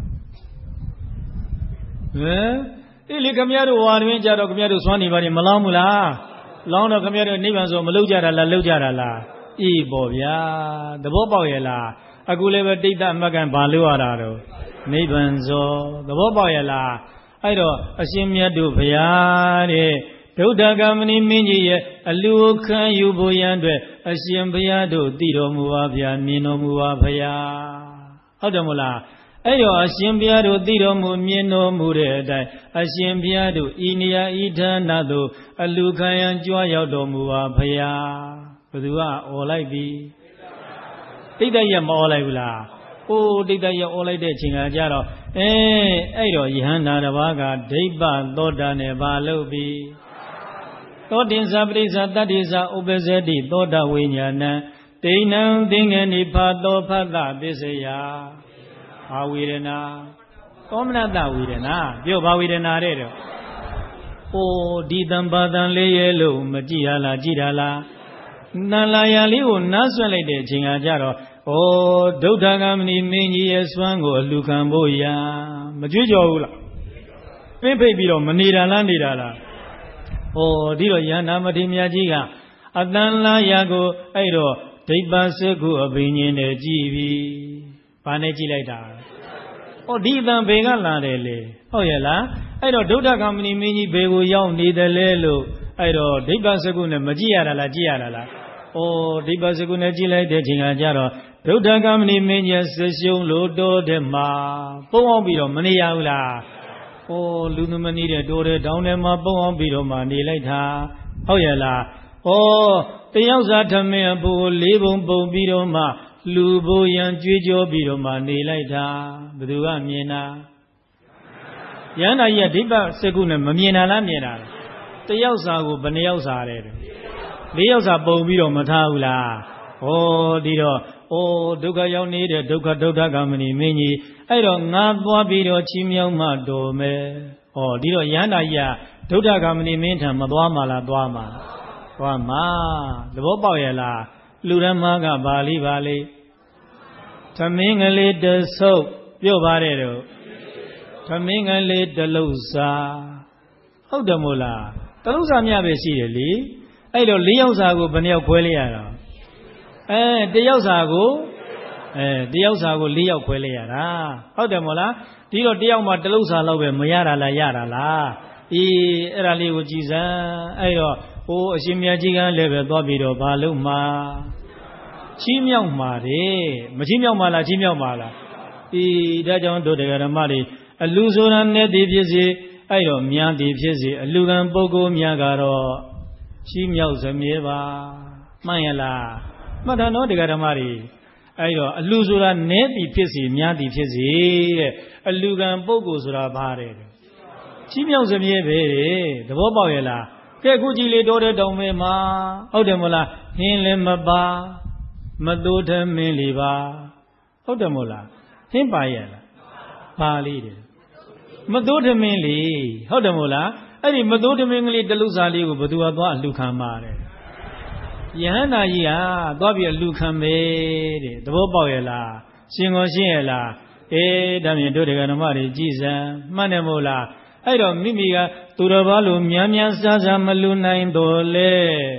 ဟမ်ဒီလေခမရတို့ဝါတွင်ကြတော့ခမရတို့စွမ်းနေပါနေမလောင်းဘူးလားလောင်းတော့ခမရတို့နိဗ္ဗာန်စောမလုပ်ကြတာလားလုပ်ကြတာလားအေးပေါ့ဗျာသဘောပေါက်ရဲ့လားအခုလည်းပဲဒိဋ္ဌအမကံဘာလို့ရတာတော့နိဗ္ဗာန်စောသဘောပေါက်ရဲ့လားအဲ့တော့အရှင်မြတ်တို့ဘုရားတဲ့ဒုဒ္ဓကမဏိမင်းကြီးရဲ့အလူခံယူဖို့ရန်အတွက်အရှင်ဘုရားတို့တည်တော်မူပါဗျာမြင်တော်မူပါဘုရားဟုတ်တယ်မလားအဲ့တော့အရှင်ဘုရားတို့တည်တော်မူမြင်တော်မူတဲ့အတိုင်းအရှင်ဘုရားတို့ဤနေရာဤဌာနသို့အလူခံရန်ကြွားရောက်တော်မူပါဘုရားဘယ်သူကអော်လိုက်ပြီဒိဋ္ဌရမអော်လိုက်ဘူးလားအိုးဒိဋ္ဌရអော်လိုက်တဲ့အချိန်ကကြတော့အဲအဲ့တော့ယဟန္တာတစ်ပါးကဒိဋ္ဌသောတာနဲ့ဘာလုပ်ပြီသောတင်္စပရိစ္ဆတတ္တိသဥပ္ပဇ္ဇတိသောတာဝိညာဏံဒိဋ္ဌံသင်္ကေနိဖာသောဖတ်တပစ္စယဘာဝေဒနာသောမနတဝေဒနာပြောဘာဝေဒနာတဲ့တော့အိုးဒီတံပါတံလေးရဲ့လို့မကြည့်ရလားကြည့်တာလားနန္လာယလေးကိုနားဆွလိုက်တဲ့အချိန်ကကြတော့ဩဒုဒ္ဓကမဏိမင်းကြီးရဲ့စွမ်းကိုအလူခံဖို့ရာမကြွေးကြော်ဘူးလားပင်းဖိတ်ပြီးတော့မနေတာလားနေတာလားဩဒီတော့ယန္နာမထေရမြတ်ကြီးကအတန်လာယကိုအဲ့တော့ဒိဋ္ဌစကုအဘိညာဉ်နဲ့ကြည်ပြီဘာနဲ့ကြည်လိုက်တာဩဒီအတန်ဘေကလာတယ်လေဟုတ်ရဲ့လားအဲ့တော့ဒုဒ္ဓကမဏိမင်းကြီးဘေကိုရောက်နေတယ်လေလို့အဲ့တော့ဒိဋ္ဌစကုနဲ့မကြည့်ရတာလားကြည့်ရတာလားဩဒိဋ္ဌစကုနဲ့ကြည့်လိုက်တဲ့ချိန်ကကြတော့ဒုဒ္ဓကမဏိမင်းကြီးဆရှုံးလို့တော်တဲ့မှာပုံအောင်ပြီးတော့မနေရဘူးလားဩလူသူမနေတဲ့တိုးတဲ့တောင်းထဲမှာပုံအောင်ပြီးတော့မှနေလိုက်တာဟုတ်ရဲ့လားဩတယောက်စားထမင်းအပူကိုလေးပုံပုံပြီးတော့မှလူဘိုးရန်ကြွေးကြောပြီးတော့မှနေလိုက်တာဘယ်သူကမြင်တာယန္တာကြီးကဒိဋ္ဌစကုနဲ့မမြင်တာလားမြင်တာလားတယောက်စားကိုဘယ်နှယောက်စားတယ်လေးယောက်စားပုံပြီးတော့မထားဘူးလားဩဒီတော့ဩဒုက္ခရောက်နေတဲ့ဒုက္ခဒုဒ္ဓကမဏိမင်းကြီးအဲ့တော့ငါသွားပြီးတော့ချီးမြှောက်မှတော်မယ်ဩဒီတော့ယန္တာကြီးကဒုဒ္ဓကမဏိမင်းထံမသွားမှလားသွားမှာသွားမှာသဘောပေါက်ရဲ့လားလူရမကဘာလိဘာလိသမင်းကလေးတဆုပ်ပြောပါတယ်တော့သမင်းကလေးတလုံးစားဟုတ်တယ်မို့လားတလုံးစားမြပဲရှိတယ်လေအဲ့တော့လေးယောက်စာကိုဘယ်နှယောက်ခွဲလိုက်ရတာအဲတယောက်စာကိုအဲတယောက်စာကိုလေးယောက်ခွဲလိုက်ရတာဟုတ်တယ်မို့လားဒီတော့တယောက်မှတလုံးစာလောက်ပဲမရတာလားရတာလားအေးအဲ့ဒါလေးကိုကြည်စမ်းအဲ့တော့ဟိုအရှင်မြတ်ကြီးကလည်းပဲသွားပြီးတော့ဘာလို့မှာချီးမြှောက်မှာတယ်မချီးမြှောက်မှာလားချီးမြှောက်မှာလားအေးဒါကြောင့်တို့တရားဓမ္မတွေအလူဆိုတာနဲ့တည်ဖြစ်စေအဲ့တော့များတည်ဖြစ်စေအလူကံပုဂ္ဂိုလ်များကတော့ချီးမြှောက်စမြဲပါမှန်ရလားမှတ်တယ်နော်တရားဓမ္မတွေအဲ့တော့အလူဆိုတာနဲ့တည်ဖြစ်စေများတည်ဖြစ်စေတဲ့အလူကံပုဂ္ဂိုလ်ဆိုတာဘာတဲ့ချီးမြှောက်စမြဲပဲသဘောပေါက်ရလားကဲခုကြည်လေတော်တဲ့တောင်မဲမှာဟုတ်တယ်မို့လားဟင်းလည်းမပါမတိုးထမင်းလေးပါဟုတ်တယ်မို့လားဟင်းပါရဲ့လားပါလေးတယ်မတိုးထမင်းလေးဟုတ်တယ်မို့လားအဲ့ဒီမတိုးထမင်းကလေးတလူစားလေးကိုဘယ်သူကသွားအလူခံပါတဲ့ယဟန္တာကြီးဟာသွားပြီးအလူခံပဲတဲ့သဘောပေါက်ရဲ့လားရှင်ကိုရှင်းရဲ့လားအေးဒါမြင်တို့တရားဓမ္မတွေကြည်စမ်းမှန်တယ်မို့လားအဲ့တော့မိမိကသူတော်ဘာလို့များများစားစားမလူနိုင်တော့လေ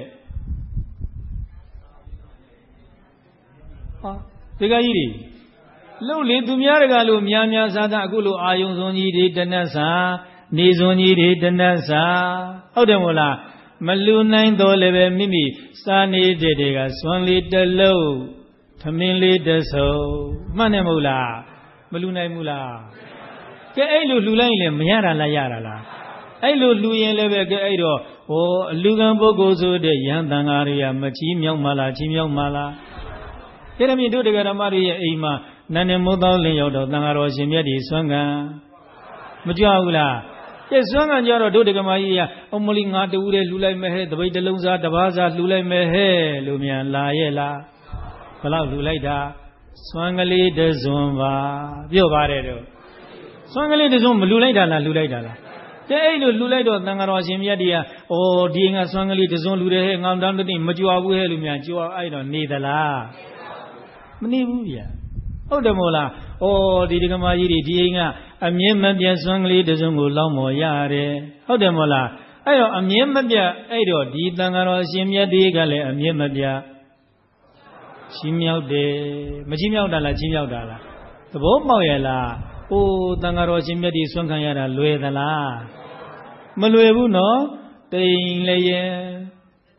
ဟာဒီကကြီးတွေလှုပ်လေသူများတကလို့များများစားစားအခုလိုအာယုံစုံကြီးတွေတနတ်စာနေစုံကြီးတွေတနတ်စာဟုတ်တယ်မို့လားမလူနိုင်တော့လည်းပဲမိမိစားနေတဲ့တွေကစွမ်းလေးတစ်လုံးသမင်းလေးတစ်စုံမှန်တယ်မို့လားမလူနိုင်ဘူးလားကဲအဲ့လိုလှူလိုက်ရင်လည်းမရတာလားရတာလားအဲ့လိုလှူရင်လည်းပဲကဲအဲ့တော့ဟောအလူကံပုဂ္ဂိုလ်ဆိုတဲ့ယဟန်တန်ဃာတွေကမချီးမြှောက်မှလားချီးမြှောက်မှလားကဲဒါမြင်တို့တရားဓမ္မတွေရဲ့အိမ်မှာနန်းနေမိုးသောလင်းရောက်တော့တန်ဃာတော်ရှင်မြတ်ဒီစွမ်းကံမကြွဘူးလားကဲစွမ်းကံကြတော့တို့တရားမကြီးကအမလီငါတူးတဲ့လှူလိုက်မယ်ဟဲ့တပိတ်တလုံးစားတပားစားလှူလိုက်မယ်ဟဲ့လို့မြန်လာရဲ့လားဘယ်လောက်လှူလိုက်တာ Swangali de Zumba, Biobaredo. Swangali de Zum, Lulaida, Lulaida. They do Lulaido, Nangarosim Yadia, or Dinga Swangali de Zon Lude, and down the name, Majua William, I don't need the la. Manibuya. Oh, the Mola, oh, the Digamayiri, Dinga, a Miemadia Swangali de Zungu Lamo Yare. Oh, the Mola, I don't, a Miemadia, Edo, Di Nangarosim Yadigale, a Miemadia. Chimiao de Majimao Dala, Chimiao Dala. The Bomoyela. Oh, Tangarosim Yadi Swankayara, Luedala Maluebu no, Tain Laye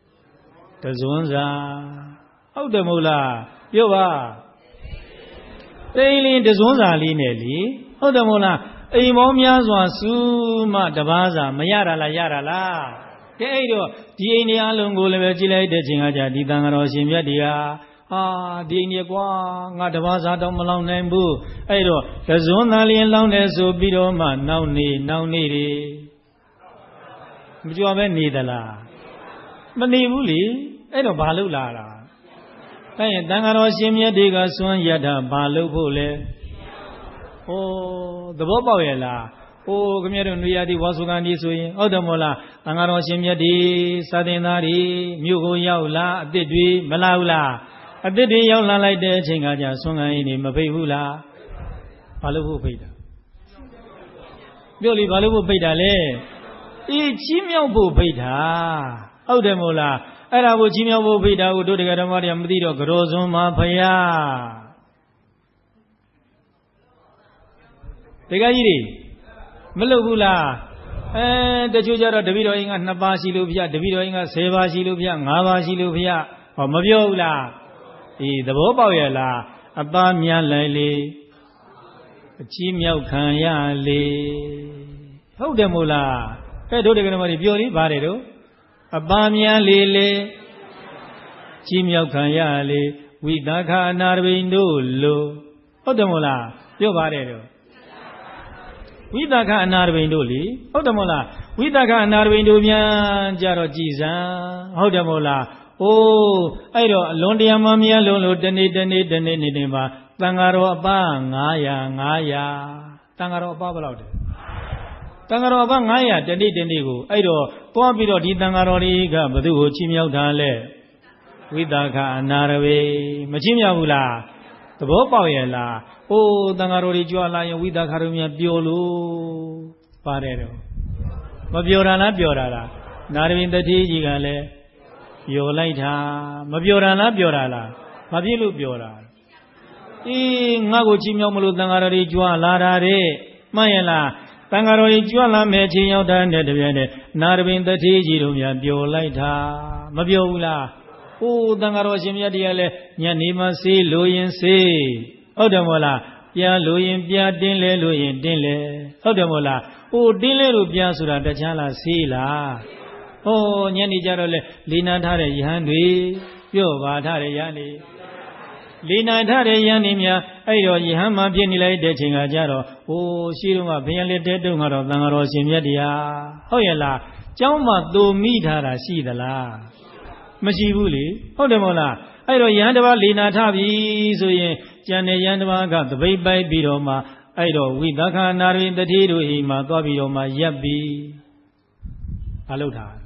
Tazunza. How the Mola? Yoba Tailin Tazunza Linelli. How the Mola? A Momiazwa Suma Dabaza, Mayara La Yara La. Taido, Diania Lungula Gile de Jingaja, Di Tangarosim Yadia. Ah, Dinia Gua, Nadabaza Domalang Nambu, Edo, the Zonali and Lowness of Bidoma, now need, now needy. But you have any Nidala. Manibuli, Edo Balula. Hey, Dangaro Simia Diga Swan Yada, Balu Pule. Oh, the Boboela. Oh, Gamiran Riadi Wasugandi Sui, Odamola, Angaro Simia di, Sadinari, Mugo Yaula, Didri, Malaula. A bit young like the Chingaja, Sunga in Mabula Balubu Pita. Billy Balubu Pita le. E Chimio Pita. Oh, the Mola. Era would Chimio Pita would do the Gadamariam Dido, Grozuma Paya. The Gairi Melubula. And the Jujara, the Vido Inga Nabasi Lubia, the Vido Inga Sevasi Lubia, Navasi Lubia, or Maviola. The Boboyala, a Bamia Lily, a Chimio Kanyali. How the Mula? I do the Gamari Beauty, Baredo, a Bamia Lily, Chimio Kanyali, with Daka Narvindulu. How the Mula? Yo Baredo. With Daka Narvinduli, how the Mula? With Daka Narvindulian Jaro Giza, how the Mula? Oh, I don't Londia Mamia Lolo, Deni, Deni, Deni, Nidima, Tangaro Bang, Aya, Aya, Tangaro Babalode. Tangaro Bang, Aya, Deni, Denigo, I do, Pompiro di Tangaroriga, Badu, Chimio Dale, Widaka, Narawe, Machimia Ula, the Bopoyela, oh, Tangarori Juala, Widakarumia Biolu, Parero. Mabiorana Biorala, Narvin the Tigale. Yolaita, Mabiorana Biorala, Mabilu Biora. E Naguchi Yamulu Tangari Juala, Mayela, Tangari Juala Mechi Yodan, Narvin the Tijirumia, Biolaita, Mabiola, O Tangarosim Yadiale, Yanima Si, Luyin Si, Odamola, Pia Luyin Pia Dinle, Luyin Dinle, Odamola, O Dinle Rupia Sura, the Chala Sila. Oh, Yanni Jarole, Lina Tare Yandi, Yoba Tare Yani. Lina Tare Yanimia, Ayo Yahama Pianila de Chingajaro, oh, Shiruma Pianle de Dumaro, Langaro Simyadia. Oh, Yala, Jama do Mitara Sidala. Mashibuli, Odemola, Ayo Yandava Lina Tabi, so ye, Jane Yandava got the baby by Bidoma, Ayo, with Daka Narin the Tidu Ima, Gobidoma, Yabi. Alota.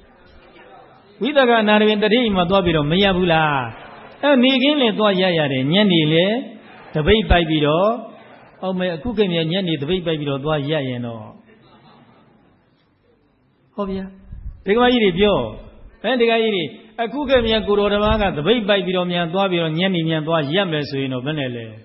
We the Narvin the team of Dobiro, Mayabula. A Miguel to Yayare, Yanni, the baby by Bido. Oh, my cooking Yanni, the baby by Bido, do Yayano. Oh, yeah. Take my idiot. And the guy, a cooking Yakuro, the baby by Bido, Dobiro, Yanni, and was Yamesuino, Benele.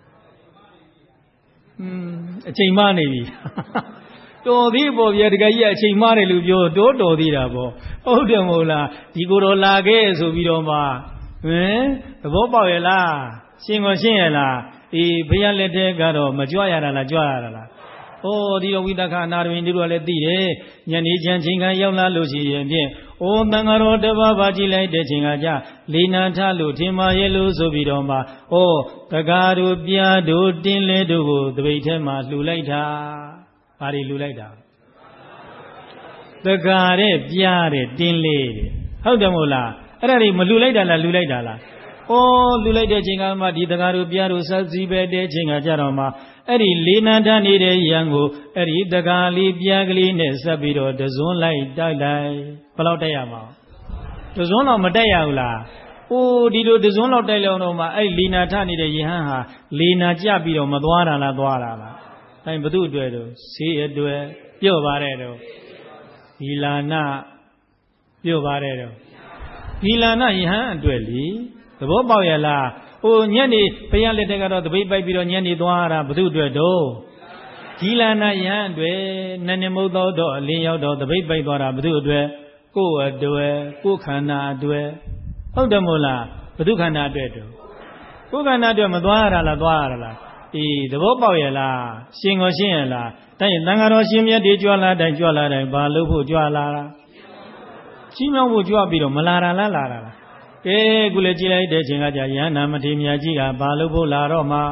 Hm, a Chimani. To people yet Gaya Chimari Lubio, Dodo Dirabo, Odemola, Digoro Lage, Subidoma, eh? The Boboela, Simo Singela, E. Pialete Garo, Majoya La Joara. Oh, the Widaka Narvin Dualeti, Yani Jansinga Yola Lucy, and O Nangaro de Babaji like the Chingaja, Lina Talu, Tima Yelu Subidoma, O Tagaru Biadu Dinle Dugu, the Vitema Lulaita. Pari Lulaida. The Gare, Piare, Dinlady. How the Mola? Arari Malulaida la Lulaida. ဩလူလိုက်တဲ့ချိန်ကမှဒီတကားတို့ပြားတို့ဆက်စည်းပဲတဲ့ချိန်ကကြတော့မှအဲ့ဒီလေးနန်းတန်းနေတဲ့ရံကိုအဲ့ဒီတကားလေးပြားကလေးနဲ့ဆက်ပြီးတော့တစွန်းလိုက်တိုက်လိုက်ဘယ်လောက်တိုက်ရမှာတစွန်းတော့မတိုက်ရဘူးလားအိုးဒီလိုတစွန်းလောက်တိုက်လောက်တော့မှအဲ့လီနာထနေတဲ့ယဟန်ဟာလီနာကြပြီးတော့မသွားတာလားသွားတာလားအဲဘု து အတွက်တော့ဈေးအတွက်ပြော့ပါတယ်တော့ဒီလာနာပြော့ပါတယ်တော့ဒီလာနာယဟန်အတွက်လीသဘောပေါက်ရလားဟိုညနေဘုရားလက်ထက်ကတော့တပိတ်ပိုက်ပြီးတော့ညနေသွားတာဘု து အတွက်တော့ဒီလာနာယဟန်အတွက်နည်းနည်းမဟုတ်တော့တော့အလင်းရောက်တော့တပိတ်ပိုက်သွားတာဘု து အတွက်ကိုယ်အတွက်ကိုယ်ခန္ဓာအတွက်ဟုတ်တယ်မို့လားဘု து ခန္ဓာအတွက်တော့ကိုယ်ခန္ဓာအတွက်မသွားရတာလားသွားရတာလားအေးသဘောပေါက်ရလားရှင်ကိုရှင်းရလားဒါရင်တန်ဃာတော်ရှင်မြတ်တွေကြွလာတိုင်းကြွလာတိုင်းဘာလို့ဖို့ကြွလာတာချီးမြှောက်ဖို့ကြွပြီးတော့မလာတာလားလာတာလားကဲခုလည်းကြည်လိုက်တဲ့ချိန်ကကြာယန္နာမထေရမြတ်ကြီးကဘာလို့ဖို့လာတော့မှ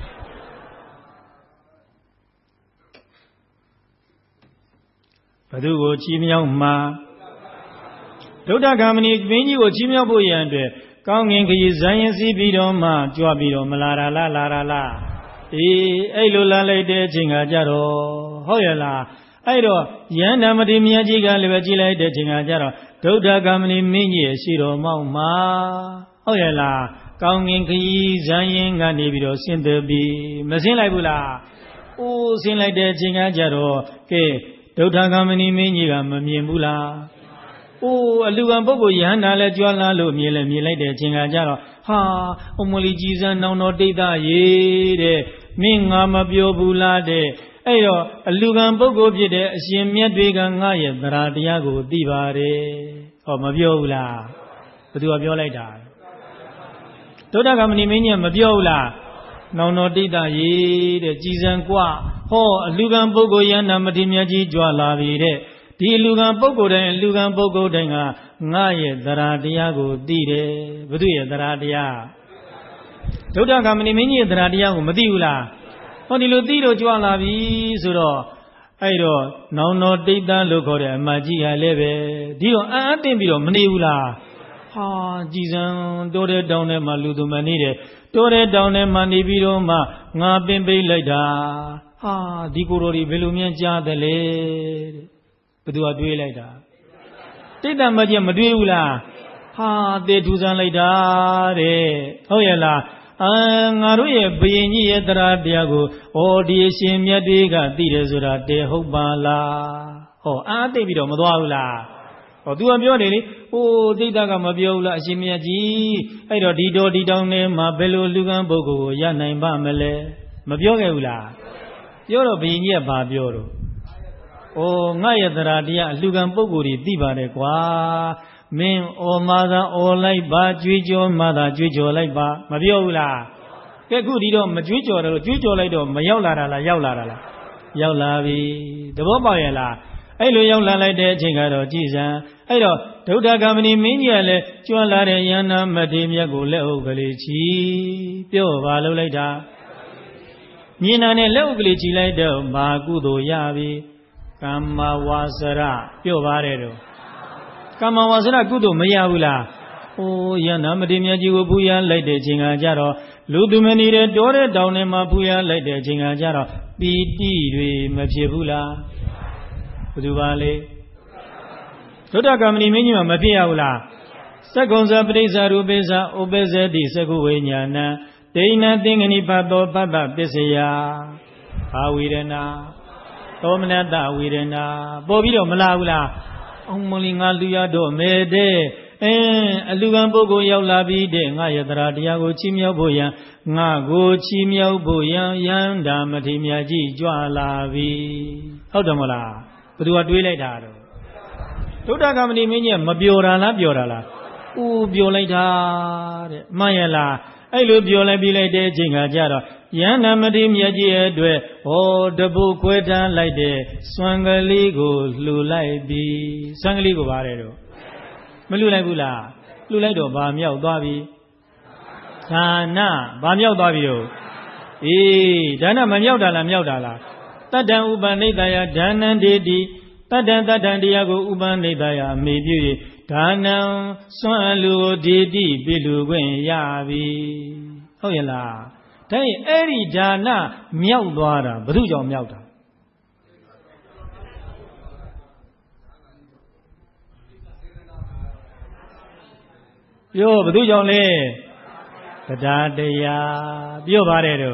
ဘသူကိုချီးမြှောက်မှာဒုဒ္ဒဂမဏီမင်းကြီးကိုချီးမြှောက်ဖို့ရန်အတွက်ကောင်းငင်ခရီးဇန်ရင်စီးပြီးတော့မှကြွပြီးတော့မလာတာလားလာတာလားအေးအဲ့လိုလာလိုက်တဲ့အချိန်ကကြတော့ဟုတ်ရဲ့လားအဲ့တော့ယန္နာမထေရမြတ်ကြီးကလည်းပဲကြည်လိုက်တဲ့အချိန်ကကြတော့ဒုဒ္ဒဂမဏီမင်းကြီးရဲ့ရှိတော်မောက်မှာဟုတ်ရဲ့လားကောင်းငင်ခရီးဇန်ရင်ကနေပြီးတော့ဆင်းသက်ပြီးမဆင်းလိုက်ဘူးလားအိုးဆင်းလိုက်တဲ့အချိန်ကကြတော့ကဲဒုဒ္ဒဂမဏီမင်းကြီးကမမြင်ဘူးလားအိုးအလူကံပုဂ္ဂိုလ်ယဟန္တာလဲကြွလာလို့မြင်လဲမြင်လိုက်တဲ့အချိန်ကကြတော့ဟာအမလီကြီးစံနောင်တော်တိတ်တရေတဲ့မင်းငါမပြောဘူးလားတဲ့အဲ့တော့အလူကံပုဂ္ဂိုလ်ဖြစ်တဲ့အရှင်မြတ်တွေကငါရဲ့သရတရားကိုသိပါတယ်ဟောမပြောဘူးလားဘသူကပြောလိုက်တာဒုဒ္ဒဂမဏီမင်းကြီးမပြောဘူးလားနောင်တော်တိတ်တရေတဲ့ကြီးစံกว่าဟောအလူကံပုဂ္ဂိုလ်ယန္နာမထေရမြတ်ကြီးကြွလာပြီတဲ့ဒီအလူကံပုဂ္ဂိုလ်တိုင်းအလူကံပုဂ္ဂိုလ်တိုင်းကငါရဲ့သရတရားကိုသိတယ်ဘု து ရဲ့သရတရားဒုဒ္ဒဂမဏီမင်းကြီးရဲ့သရတရားကိုမသိဘူးလားဟောဒီလိုသိလို့ကြွလာပြီဆိုတော့အဲ့တော့နောင်တော်တိတ်တန်းလို့ခေါ်တဲ့အမကြီးကလည်းပဲဒီတော့အံ့အသင့်ပြီးတော့မနေဘူးလားဟာကြည်စံတိုးတဲ့တောင်ထဲမှာလူသူမနေတယ်တိုးတဲ့တောင်ထဲမှာနေပြီးတော့မှငါပင်ပိတ်လိုက်တာဟာဒီကိုယ်တော်ဒီဘယ်လိုများကြားတယ်လဲဘသူကတွေးလိုက်တာတိတ်တမကြီးမတွေးဘူးလားဟာတေထူဆန်းလိုက်တာတဲ့ဟုတ်ရဲ့လားအာငါတို့ရဲ့ဘယင်ကြီးရဲ့တရားတရားကိုဩဒီအရှင်မြတ်တွေကသိတယ်ဆိုတာတဲဟုတ်ပါလားဟောအားသိပြီးတော့မသွားဘူးလားဟော तू ကပြောတယ်လေဟိုတိတ်တကမပြောဘူးလားအရှင်မြတ်ကြီးအဲ့တော့ဒီတော်ဒီတောင်ထဲမှာဘယ်လိုလူကံပုဂ္ဂိုလ်ကိုရနိုင်ပါမလဲမပြောခဲ့ဘူးလားပြောတော့ဘယင်ကြီးကဘာပြောတော့ဩငါရဲ့တရားတရားအလှကံပုဂ္ဂိုလ်တွေသိပါတယ်ကွာမင်းဩမာသာဩလိုက်ပါကြွေးကြောမာသာကြွေးကြောလိုက်ပါမပြောဘူးလားကဲခုဒီတော့မကြွေးကြောတယ်လို့ကြွေးကြောလိုက်တော့မရောက်လာတာလားရောက်လာတာလားရောက်လာပြီသဘောပေါက်ရဲ့လားအဲ့လိုရောက်လာလိုက်တဲ့အချိန်ကတော့ကြည်စံအဲ့တော့ဒုဒ္ဒဂမဏီမင်းကြီးကလည်းကြွလာတဲ့ယန္နာမထေရမြတ်ကိုလက်ဥကလေးချီပြော့ပါလို့လိုက်တာမြင်တာနဲ့လက်ဥကလေးချီလိုက်တော့မာကုသိုလ်ရပြီကမ္မဝါစရပြော့ပါတယ်တော့ကမ္မဝါစရကုသိုလ်မရဘူးလား။အိုးယန္နာမထေရမြတ်ကြီးကိုပူရလိုက်တဲ့အချိန်ကကြတော့လူသူမနေတဲ့တောတဲ့တောင်ထဲမှာပူရလိုက်တဲ့အချိန်ကကြတော့ပီတိတွေမဖြစ်ဘူးလား။ဘယ်သူပါလဲ။ဒုဒ္ဒဂမဏီမင်းကြီးမဖြစ်ရဘူးလား။သက္ကုံဇပရိစ္ဆရူပိစ္ဆဥပ္ပဇ္ဇတိသကုဝိညာဏဒိဏသင်္ကနိဖတ်သောပတ္တပစ္စယဘာဝိရဏသောမနတဝိရဏပေါ်ပြီးတော့မလာဘူးလားအောင်မလီငါလူရတော့မဲတဲ့အင်းအလူကံပုဂ္ဂိုလ်ရောက်လာပြီးတဲ့ငါယတရာတရားကိုချီးမြှောက်ဖို့ရန်ငါကိုချီးမြှောက်ဖို့ရန်ယန္တာမထေရမြတ်ကြီးကြွလာပြီဟုတ်တယ်မလားဘယ်သူကတွေးလိုက်တာတော့ဒုဒ္ဒဂမဏီမင်းကြီးမပျော်တာလားပျော်တာလားဦးပျော်လိုက်တာတဲ့မှန်ရလားအဲ့လိုပြောလိုက်ပြီးလိုက်တဲ့အချိန်ကကြတော့ယန္နာမထေရမြတ်ကြီးရဲ့အတွက်ဟောတပုတ်ခွဲထားလိုက်တဲ့စွမ်းကလေးကိုလှူလိုက်ပြီးစွမ်းကလေးကိုပါတယ်တော့မလှူလိုက်ဘူးလားလှူလိုက်တော့ဘာမြောက်သွားပြီဒါနဘာမြောက်သွားပြီတော့အေးဒါနမမြောက်တာလားမြောက်တာလားတတ္တံဥပနိဒယဒါနံဒေတိတတ္တံတတ္တံတရားကိုဥပနိဒယအမေပြု၍ဒါနံစွန့်လူဒေတိပိလူခွင့်ရပြီဟုတ်ရဲ့လားဒါရင်အဲ့ဒီဒါနမြောက်သွားတာဘု து ကြောင့်မြောက်တာပြောဘု து ကြောင့်လဲတရားတရားပြောပါတယ်တော့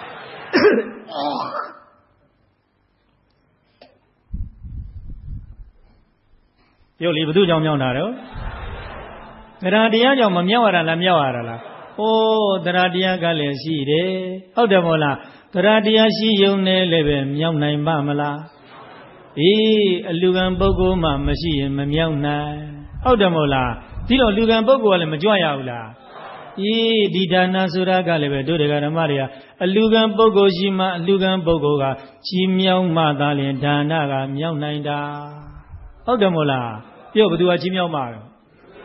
ပြောလေဘု து ကြောင့်မြောက်တာတော့တရားတရားကြောင့်မမြောက်ရတာလားမြောက်ရတာလားဩတရားတရားကလည်းရှိတယ်ဟုတ်တယ်မို့လားတရားတရားရှိယုံနဲ့လည်းပဲမြောက်နိုင်ပါမလားအေးအလူကံပုဂ္ဂိုလ်မှမရှိရင်မမြောက်နိုင်ဟုတ်တယ်မို့လားဒီတော့လူကံပုဂ္ဂိုလ်ကလည်းမကြွရဘူးလားအေးဒီဒါနဆိုတာကလည်းပဲတို့တရားဓမ္မတွေကအလူကံပုဂ္ဂိုလ်ရှိမှအလူကံပုဂ္ဂိုလ်ကကြီးမြောက်မှသာလျှင်ဒါနကမြောက်နိုင်တာဟုတ်တယ်မို့လားပြောဘယ်သူကကြီးမြောက်မှာတော့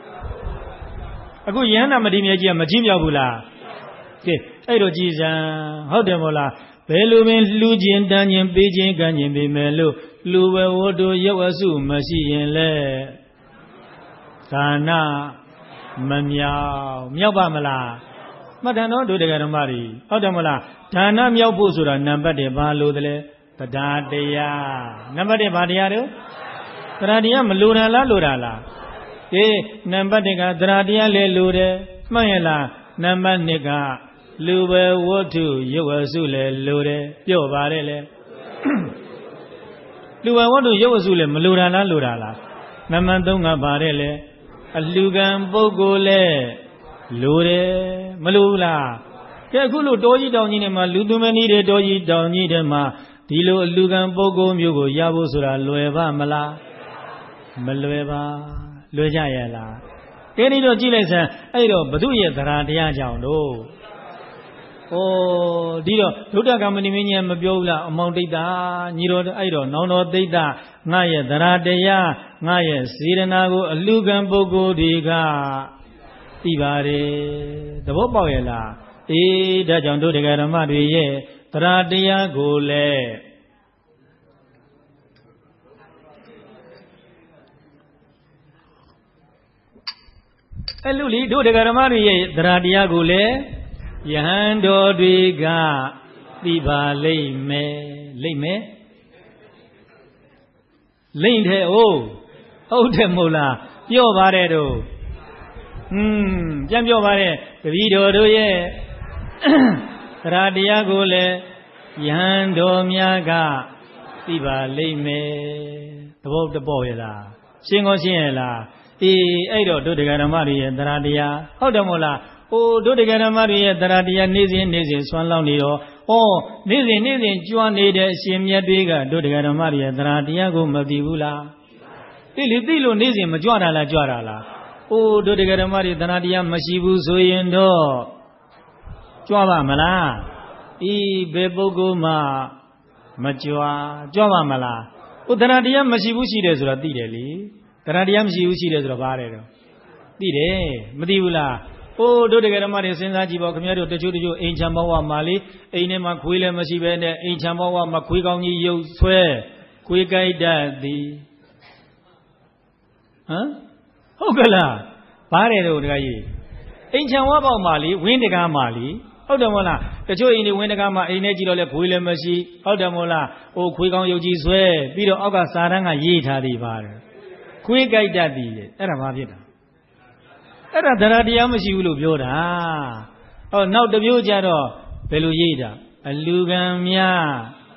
အခုယန္နာမတိမြဲကြီးကမကြီးမြောက်ဘူးလားကဲအဲ့တော့ကြည်စံဟုတ်တယ်မို့လားဘယ်လိုပင်လှူခြင်းတန်းခြင်းပေးခြင်းကမ်းခြင်းပေးမယ်လို့လူဝဝတ္တုရုပ်အစုမရှိရင်လဲဒါနမမြောက်မြောက်ပါမလားမှတ်တယ်နော်တို့တရားဓမ္မတွေဟုတ်တယ်မလားဒါနမြောက်ဖို့ဆိုတာနံပါတ်တစ်ဘာလို့တလဲတရားတရားနံပါတ်တစ်ဘာတရားတို့တရားတရားမလိုတာလားလိုတာလားကဲနံပါတ်တစ်ကတရားတရားလည်းလိုတယ်မှတ်ရလားနံပါတ်နှစ်ကလူပဲဝတ္ထုရုပ်အစုလည်းလိုတယ်ပြောပါတယ်လေလူပဲဝတ္ထုရုပ်အစုလည်းမလိုတာလားလိုတာလားနံပါတ်သုံးကပါတယ်လေအလူကံပုဂ္ဂိုလ်လဲလိုတယ်မလိုဘူးလားကဲအခုလိုတောကြီးတောင်ကြီးတွေမှာလူသူမနီးတဲ့တောကြီးတောင်ကြီးတွေမှာဒီလိုအလူကံပုဂ္ဂိုလ်မျိုးကိုရဖို့ဆိုတာလွယ်ပါမလားမလွယ်ပါလွယ်ကြရဲ့လားကဲဒီတော့ကြည့်လိုက်စမ်းအဲ့တော့ဘု து ရဲ့သရာတရားကြောင့်တို့ဩဒီတော့ဒုဒ္ဒကမဏိမင်းကြီးမပြောဘူးလားအမောင်တိတ်တာညီတော်အဲ့တော့နောင်တော်တိတ်တာငါရဲ့သရာတရားငါရဲ့စေရနာကိုအလူကံပုဂ္ဂိုလ်တွေကသိပါတယ်သဘောပေါက်ရဲ့လားအေးဒါကြောင့်တို့တရားဓမ္မတွေရဲ့သရာတရားကိုလည်းအဲ့လူလီတို့တရားဓမ္မတွေရဲ့သရာတရားကိုလည်းယဟန်တော်တွေကသိပါလိမ့်မယ်လိမ့်မယ်လိမ့်တယ်ဟုတ်ဟုတ်တယ်မို့လားပြောပါတယ်တို့ဟွန်းပြန်ပြောပါတယ်တပည့်တော်တို့ရဲ့သရတရားကိုလည်းယဟန်တော်များကသိပါလိမ့်မယ်သဘောတပေါ့ရဲ့လားရှင်းကောရှင်းရဲ့လားအေးအဲ့တော့တို့တရားဓမ္မတွေရဲ့သရတရားဟုတ်တယ်မို့လားအိုးတို့တရားဓမ္မတွေရဲ့တရားတရားနေ့စဉ်နေ့စဉ်ဆွမ်းလောင်းနေတော့ဩနေ့စဉ်နေ့စဉ်ကြွနေတဲ့အရှင်မြတ်တွေကတို့တရားဓမ္မတွေရဲ့တရားတရားကိုမသိဘူးလားသိလေသိလို့နေ့စဉ်မကြွတာလားကြွတာလားအိုးတို့တရားဓမ္မတွေတရားတရားမရှိဘူးဆိုရင်တော့ကြွပါမလားဤဘယ်ပုဂ္ဂိုလ်မှမကြွကြွပါမလားဟိုတရားတရားမရှိဘူးရှိတယ်ဆိုတော့သိတယ်လေတရားတရားမရှိဘူးရှိတယ်ဆိုတော့ဘာလဲတော့သိတယ်မသိဘူးလားအိုးတို့တရားဓမ္မတွေစဉ်းစားကြည့်ပါခင်ဗျားတို့တချို့တချို့အိမ်ချမ်းဘဝမှာလေအိမ်ထဲမှာခွေးလည်းမရှိပဲနဲ့အိမ်ချမ်းဘဝမှာခွေးကောင်းကြီးရုပ်ဆွဲခွေးကြိုက်တတ်သည်ဟမ်ဟုတ်ကလားဘာတယ်တို့တခါကြီးအိမ်ချမ်းဘဝပေါက်မှာလေဝင်းတကားမှာလေဟုတ်တယ်မို့လားတချို့အိမ်တွေဝင်းတကားမှာအိမ်ထဲကြည့်တော့လေခွေးလည်းမရှိဟုတ်တယ်မို့လားအိုးခွေးကောင်းရုပ်ကြီးဆွဲပြီးတော့အောက်ကစာတန်းကရေးထားသည်ပါတယ်ခွေးကြိုက်တတ်သည်အဲ့ဒါဘာဖြစ်တာအဲ့ဒါတရားတရားမရှိဘူးလို့ပြောတာဟောနောက်တစ်မျိုးကြတော့ဘယ်လိုရေးတာအလူကံများ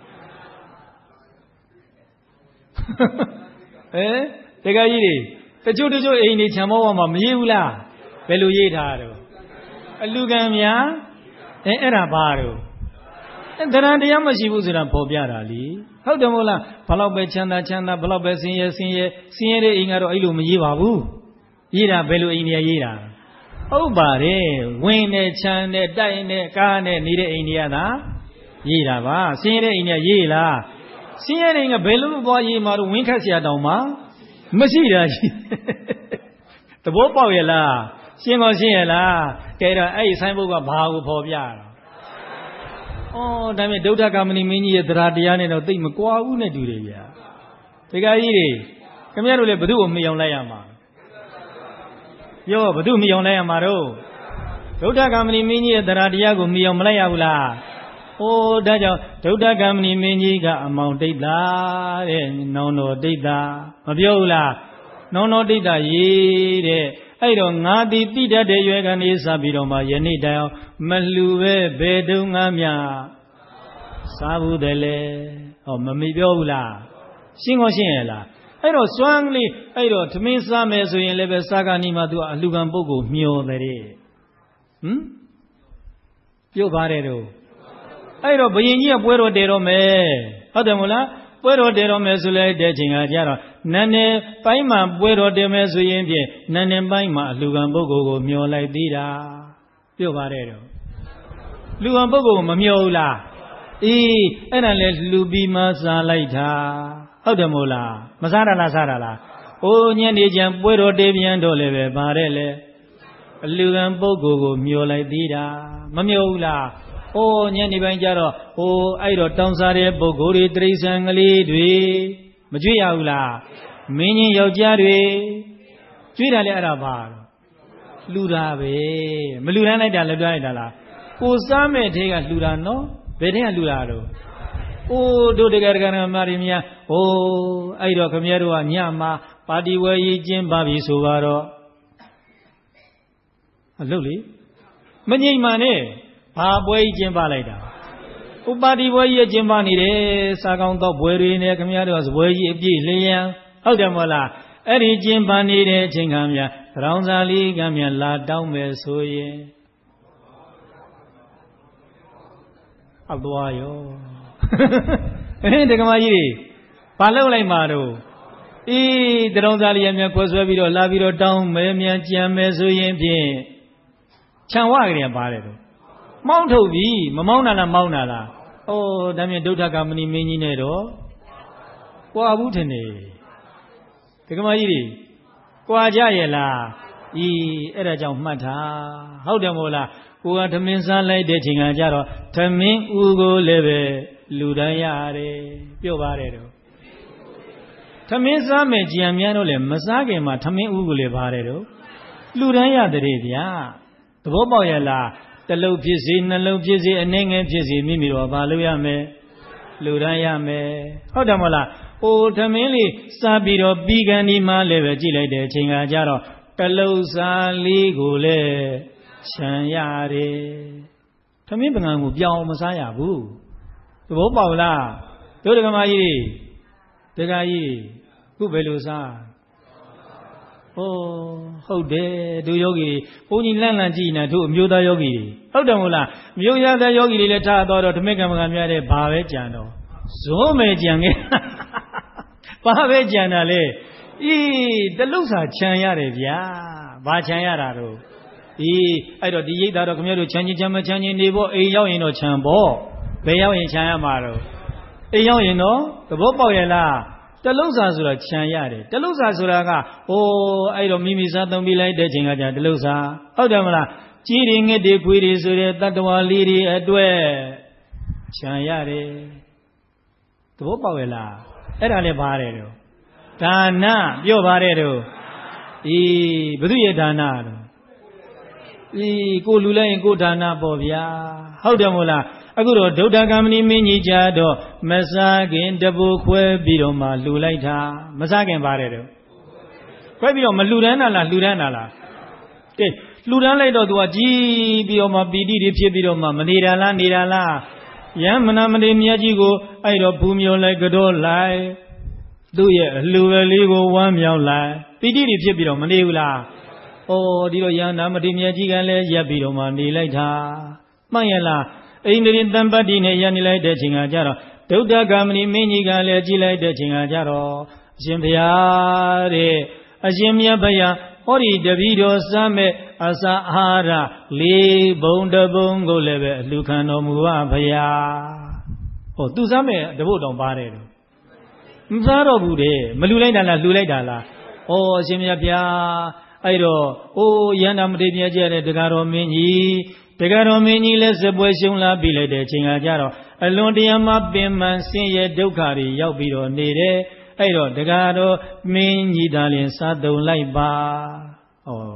ဟဲ့တကယ်ကြီးတွေတချို့တချို့အိမ်တွေခြံမောဝမှာမရေးဘူးလားဘယ်လိုရေးထားတော့အလူကံများအဲအဲ့ဒါဘာတော့အဲတရားတရားမရှိဘူးဆိုတာပေါ်ပြတာလीဟုတ်တယ်မို့လားဘလောက်ပဲချမ်းသာချမ်းသာဘလောက်ပဲဆင်းရဲဆင်းရဲဆင်းရဲတဲ့အိမ်ကတော့အဲ့လိုမရေးပါဘူးရေးတာဘယ်လိုအိမ်တွေရေးတာဟုတ်ပါတယ်ဝင်နဲ့ချမ်းနဲ့တိုက်နဲ့ကားနဲ့နေတဲ့အိမ်တွေကသာရေးတာပါဆင်းရဲတဲ့အိမ်တွေကရေးလားဆင်းရဲတဲ့အိမ်ကဘယ်လိုသွားရေးမှာတော့ဝင်းခတ်เสียတောင်မှမရှိတာရှိသဘောပေါက်ရဲ့လားရှင်းမရှင်းရဲ့လားကဲတော့အဲ့ဒီဆိုင်ဘုတ်ကဘာကိုဖော်ပြတာဩဒါပေမဲ့ဒုဋ္ဌကမဏိမင်းကြီးရဲ့တရားတရားနဲ့တော့သိမကွာဘူးနဲ့တူတယ်ဗျာဒီကကြီးတွေခင်ဗျားတို့လည်းဘု து ကိုမေ့အောင်လိုက်ရမှာ Yo, but do me on Lamaro. Dota Gamini Mini at the Radiago me on Malayabula. Oh, Daja, Dota Gamini Mini got a Mount Dida, no no Dida, Mabiola, no no Dida ye. I don't know the Tida de Yagan is a bit on my Yanida, Malue, Bedungamia, Sabu dele, or Mamibiola, Singosela. I don't strongly, I don't to me some as we live a saga nima to a Lugambogo, Mio the Hm? Yo barero. I don't bring you a puero de Rome. Adamula, puero de Rome Zule de Jingajara. Nane, Paima, puero de Mesuindi, Nane Baima, Lugambogo, Mio like Dida. Yo barero. Lugambogo, Mamiola. E, and I let Lubima Salaita. Adamula, Masara la Sarala. Oh, Nyandijan, puero de Viando leve, barele. Lugambogo, Mio like Dida. Mamiola. Oh, Nyanni Banjaro, oh, I don't Townsare, Bogori, Trace and Lidwi, Majuyaula, Mini Yojari, Judah Arabar, Ludabe, Melurana Dala, oh, some may take a Ludano, Bedea Ludado. Oh, do the Gargana Marimia, oh, I don't come here to Anyama, Padi Way, Jim Babi Suvaro. Luli, Many Mane. Boy Jimbalada. Upadi boy Jimbani, Sagan the Boy in a community was boy Liam, Aldamola, Eddie Jimbani, Jingamia, Rounzali, Gamia, La Daume, Soye Abduayo. And the Gamai Palo Maro. E. the Rounzali and Cosvaviro, Laviro, Down, Memia, Jame, Soye, Chanwari about it. Mount Hovi, Mamona Maunala. Oh, Damien Dota Gamini Minero. Wabutene. The Gamairi. Quajayela. E. Erajam Mata. How demola. Who are the Minsa like dating a jaro. Tamin Ugo Leve. Ludayare. Piobarero. Taminsa Mejiamiano le Masagema. Tamin Ugo Levarero. Ludaya the Redia. The Boboyala. The low pizzy, the low pizzy, and Nanga pizzy, Mimiro, Baluyame, Ludayame, Hodamola, O Tamili, Sabiro, Biganima, Levagile de Chingajaro, Pelosa, Ligule, Chanyare, Tamibangu, Biao Masaya, Boo, the Bobola, Dodagamai, the Gai, Kubelusa. Oh, how dare do yogi, only Lanagina to Muda yogi. How damula, Muya the yogi letter to make a Mamia Bavejano. So may Jange Bavejanale. E. the Lusa Chanyare, ya, Bachayaro. E. I don't eat that of Mudu Changi Jamachani Nivo, a young in Chambo, Bayao in Chayamaro. A young in no, the Boboyela. The Lusa Sura Chanyare, the Lusa Suraga, oh, I don't mean something be like the Jingaja, the Lusa. How damala, cheating a deep with his Tatua Lady at Dwe Chanyare. The Bopawela, Erale Barero. Dana, Yo Barero. E. Buduya Dana. E. Kulula and Gudana Bovia. How damala. Aguro Doda Gamini Mini Jado, Masagin, Dabu, Bidoma, Lulaita, Masagin Barredo. Quabio Maludana, Ludana. Ludana do G. Bioma Bidi, Bidoma, Manira La, Nira La. Yamana Miajigo, I do Pumio like a door lie. Do ye, Lua Ligo, one meow lie. Bidi, Bidoma, Manila. Oh, Dio Yana, Madimiajiga, Yabidoma, Nilaita. Mayala. Indian Tambadine Yanila de Chingajaro, Doda Gamini Miniga Legila de Chingajaro, Jimpiare, Ajimia Baya, Ori Davido Same, Asahara, Lee Bonda Bongo Leve, Lucano Mua Baya. Oh, Tuzame, the wood on Barredo. Mzaro Bude, Malulena Luledala, Oh, Jimia Pia, Ido, Oh, Yanam de Niagere, the Garo Mini. The Garomini less a boy soon la bile de Chingajaro, alone the Amabim and Sing Dokari, Yaubiro Nede, Iro, the Garo, Mini Dalin Sado Laiba. Oh,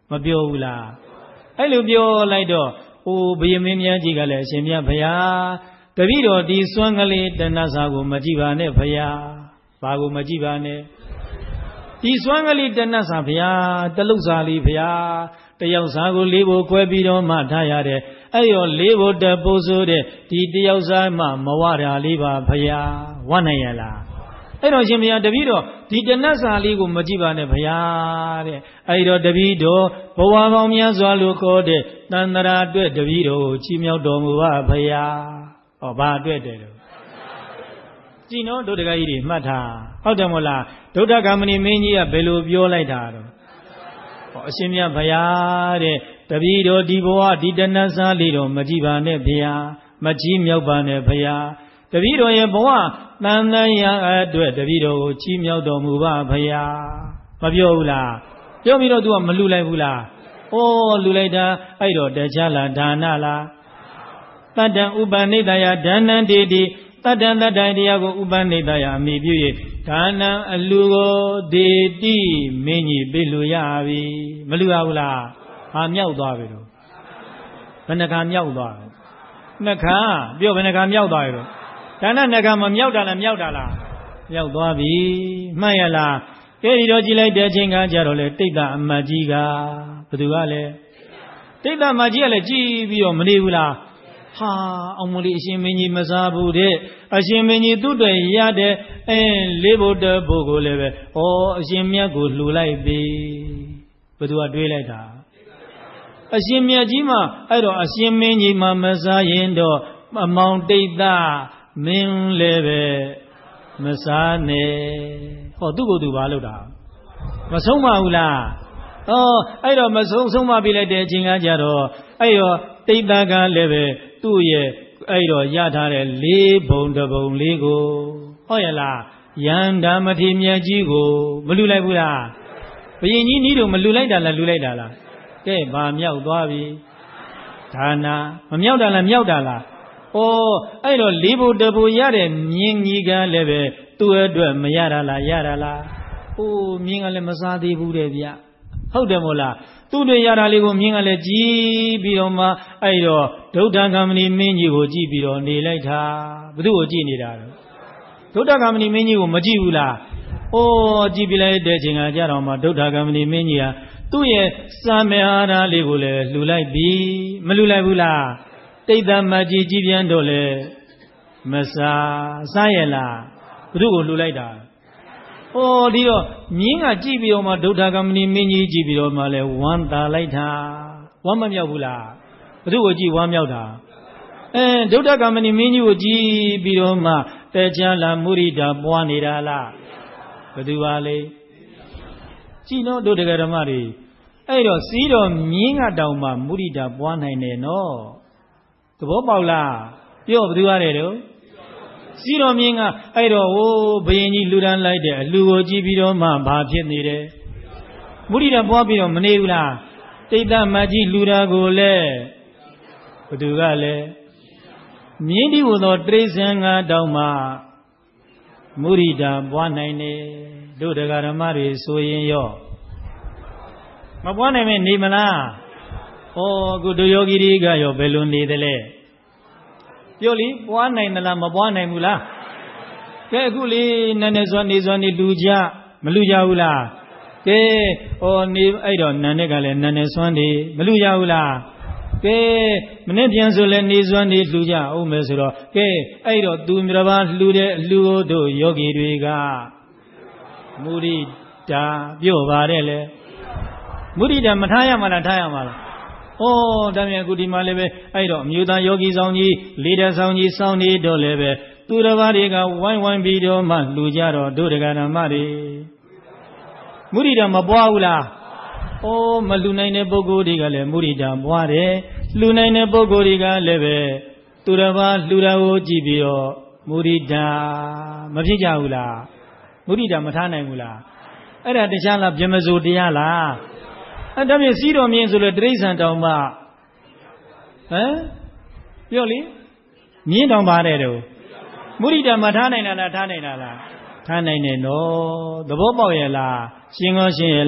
မပြောဘူးလားအဲ့လိုပြောလိုက်တော့အိုးဘုရင်မင်းမြတ်ကြီးကလည်းအရှင်မြတ်ဘုရားတပည့်တော်ဒီစွမ်းကလေးတဏ္ဍစာကိုမကြည့်ပါနဲ့ဘုရားဘာကိုမကြည့်ပါနဲ့ဒီစွမ်းကလေးတဏ္ဍစာဘုရားတလုတ်စာလေးဘုရားတယောက်စားကိုလေးဘိုခွဲပြီးတော့မှထားရတဲ့အဲ့ရောလေးဘိုတပိုးဆိုတဲ့ဒီတယောက်စားမှမဝရလေးပါဘုရားဝနိုင်ရလားအဲ့တော့ရှင်ဘုရားတပည့်တော်ဒီတဏ္ဍစာလေးကိုမကြည့်ပါနဲ့ဘုရားတဲ့အဲ့တော့တပည့်တော်ဘဝပေါင်းများစွာလို့ခေါ်တဲ့တန်ត្រာအတွက်တပည့်တော်ကိုချီးမြှောက်တော်မူပါဘုရားဟောဘာအတွက်တဲ့လို့ကြည်နော်ဒုဒကကြီးတွေမှတ်ထားဟုတ်တယ်မို့လားဒုဒကမဏိမင်းကြီးကဘယ်လိုပြောလိုက်တာတော့ဟောအရှင်မြတ်ဘုရားတဲ့တပည့်တော်ဒီဘဝဒီတဏ္ဍစာလေးတော့မကြည့်ပါနဲ့ဘုရားမကြည့်မြောက်ပါနဲ့ဘုရားတပည့်တော်ရဲ့ဘဝတန်တရာအတွက်တပည့်တော်ကိုချီးမြှောက်တော်မူပါဘုရားမပြောဘူးလားပြောပြီးတော့ तू ကမလူလိုက်ဘူးလားဩလူလိုက်တာအဲ့တော့တရားလားဒါနလားတတ္တံဥပနိဒယဒါနံတေတိတတ္တံတတ္တံတရားကိုဥပနိဒယအမိပြု၍ဒါနံအလူကိုဒေတိမင်းကြီးပြလူရပြီမလူရဘူးလားဟာမြောက်သွားပြီတော့ဘယ်နှခါမြောက်သွားလဲနှစ်ခါပြောဘယ်နှခါမြောက်သွားပြီတော့ဒါနနှစ်ခါမမြောက်တာလားမြောက်တာလားမြောက်သွားပြီမှတ်ရလားကဲဒီတော့ကြည်လိုက်တဲ့အချိန်ကကြတော့လေတိတ်တာအမတ်ကြီးကဘသူကလဲတိတ်တာမကြီးကလည်းကြည်ပြီးတော့မနေဘူးလားဟာအောင်မလေးအရှင်မင်းကြီးမစားဘူးတဲ့အရှင်မင်းကြီးသူ့တွေရတဲ့အဲလေးဘုဒ္ဓဘုကိုလည်းပဲဩအရှင်မြတ်ကိုလှူလိုက်ပြီဘသူကတွေးလိုက်တာအရှင်မြတ်ကြီးမှအဲ့တော့အရှင်မင်းကြီးမှမစားရင်တော့အမောင်တိတ်တာမင်းလည်းပဲမစားနဲ့ဟောသူ့ကိုယ်သူဘာလုပ်တာမဆုံးမဘူးလားဩအဲ့တော့မဆုံးဆုံးမပြလိုက်တဲ့အချိန်ကကြတော့အဲ့တော့တိတ်တာကလည်းပဲသူ့ရဲ့အဲ့တော့ရထားတဲ့လေးဘုံတစ်ဘုံလေးကိုဟုတ်ရဲ့လားယန္တာမထေမြတ်ကြီးကိုမလူလိုက်ဘူးလားဘုရင်ကြီးနီးတို့မလူလိုက်တာလားလူလိုက်တာလားကဲဘာမြောက်သွားပြီဒါနာမမြောက်တာလားမြောက်တာလားဩအဲ့တော့လေးဘုံတစ်ဘုံရတဲ့မြင်းကြီးကလည်းပဲသူ့အတွက်မရတာလားရတာလားအိုးမြင်းကလည်းမစားသေးဘူးတဲ့ဗျဟုတ်တယ်မို့လားသူ့တွေရတာလေးကိုမြင်းကလည်းကြည်ပြီးတော့မှအဲ့တော့ဒုဋ္ဌကမဏိမင်းကြီးကိုကြည်ပြီးတော့နေလိုက်တာဘု து ကိုကြည်နေတာတော့ဒုဋ္ဌကမဏိမင်းကြီးကိုမကြည့်ဘူးလားအိုးကြည်ပြလိုက်တဲ့ချိန်ကကြတော့မှဒုဋ္ဌကမဏိမင်းကြီးဟာသူ့ရဲ့စာမေဟာရလေးကိုလည်းလှူလိုက်ပြီမလှူလိုက်ဘူးလားတိတ်တမကြီးကြည်ပြန်တော့လေမစားစားရလားဘု து ကိုလှူလိုက်တာဩဒီတော့မြင်းကကြည့်ပြီးတော့မှဒုဋ္ဌကမဏိမင်းကြီးကြည့်ပြီးတော့မှလဲဝမ်းသာလိုက်တာဝမ်းမမြောက်ဘူးလားဘု து ကိုကြည့်ဝမ်းမြောက်တာအဲဒုဋ္ဌကမဏိမင်းကြီးကိုကြည့်ပြီးတော့မှတေချာလာမုရိဒာပွားနေတာလားဘယ်သူပါလဲကြည့်တော့ဒုဒကဓမ္မတွေအဲ့တော့စီးတော်မြင်းကတောင်မှမုရိဒာပွားနိုင်တယ်နော်သဘောပေါက်လားပြောဘယ်သူရတယ်တော့စီတော်မြင်းကအဲ့တော့ဟိုးဘယင်ကြီးလူတန်းလိုက်တဲ့အလူကိုကြည့်ပြီးတော့မှဘာဖြစ်နေတယ်မုရိဒပွားပြီးတော့မနေဘူးလားတိတ်တမကြီးလူတာကိုလည်းဘသူကလည်းမြင်းဒီဟိုသောတရိษံငါတောင်မှမုရိဒပွားနိုင်တယ်တို့တရားဓမ္မတွေဆိုရင်ရောမပွားနိုင်မဲ့နေမလားဩအခုတို့ယောဂီတွေကရောဘယ်လိုနေသလဲပြောလိပွားနိုင်သလားမပွားနိုင်ဘူးလားကဲအခုလေနည်းနည်းစွာနေစွာနေလူကြမလူကြဘူးလားကဲဩနေအဲ့တော့နန်းနဲ့ကလည်းနန်းနဲ့စွမ်းနေမလူကြဘူးလားကဲမနေ့ပြန်ဆိုလဲနေစွမ်းနေလူကြအောင်မယ်ဆိုတော့ကဲအဲ့တော့သူမြတ်ဘာလှူတဲ့အလှူတို့ယောဂီတွေကမုရိဒာပြောပါတယ်လေမုရိဒာမထားရမှာလားထားရမှာလားဩဒါမြန်အခုဒီမှာလည်းပဲအဲ့တော့အမျိုးသားယောဂီဆောင်ကြီးလေးတဆောင်ကြီးစောင်းနေတော့လည်းပဲသူတစ်ပါးတွေကဝိုင်းဝိုင်းပြီးတော့မှလှူကြတော့တို့တရားဓမ္မတွေမုရိဒာမပွားဘူးလားဩမလှူနိုင်တဲ့ပုဂ္ဂိုလ်တွေကလည်းမုရိဒာပွားတယ်လှူနိုင်တဲ့ပုဂ္ဂိုလ်တွေကလည်းပဲသူတစ်ပါးလှူတာကိုကြည့်ပြီးတော့မုရိဒာမဖြစ်ကြဘူးလားမုရိဒာမထားနိုင်ဘူးလားအဲ့ဒါတရားလားဗြဟ္မစိုးတရားလားအဲ့ဒါပြင်စီးတော်မြင်းဆိုလေတိရစ္ဆာန်တောင်မှဟမ်ပြောလေမြင်းတောင်ပါတယ်တော့မုရိဒာမထားနိုင်တာလားထားနိုင်တာလားထားနိုင်တယ်နော်သဘောပေါက်ရဲ့လားရှင်းကောရှင်းရဲ့လား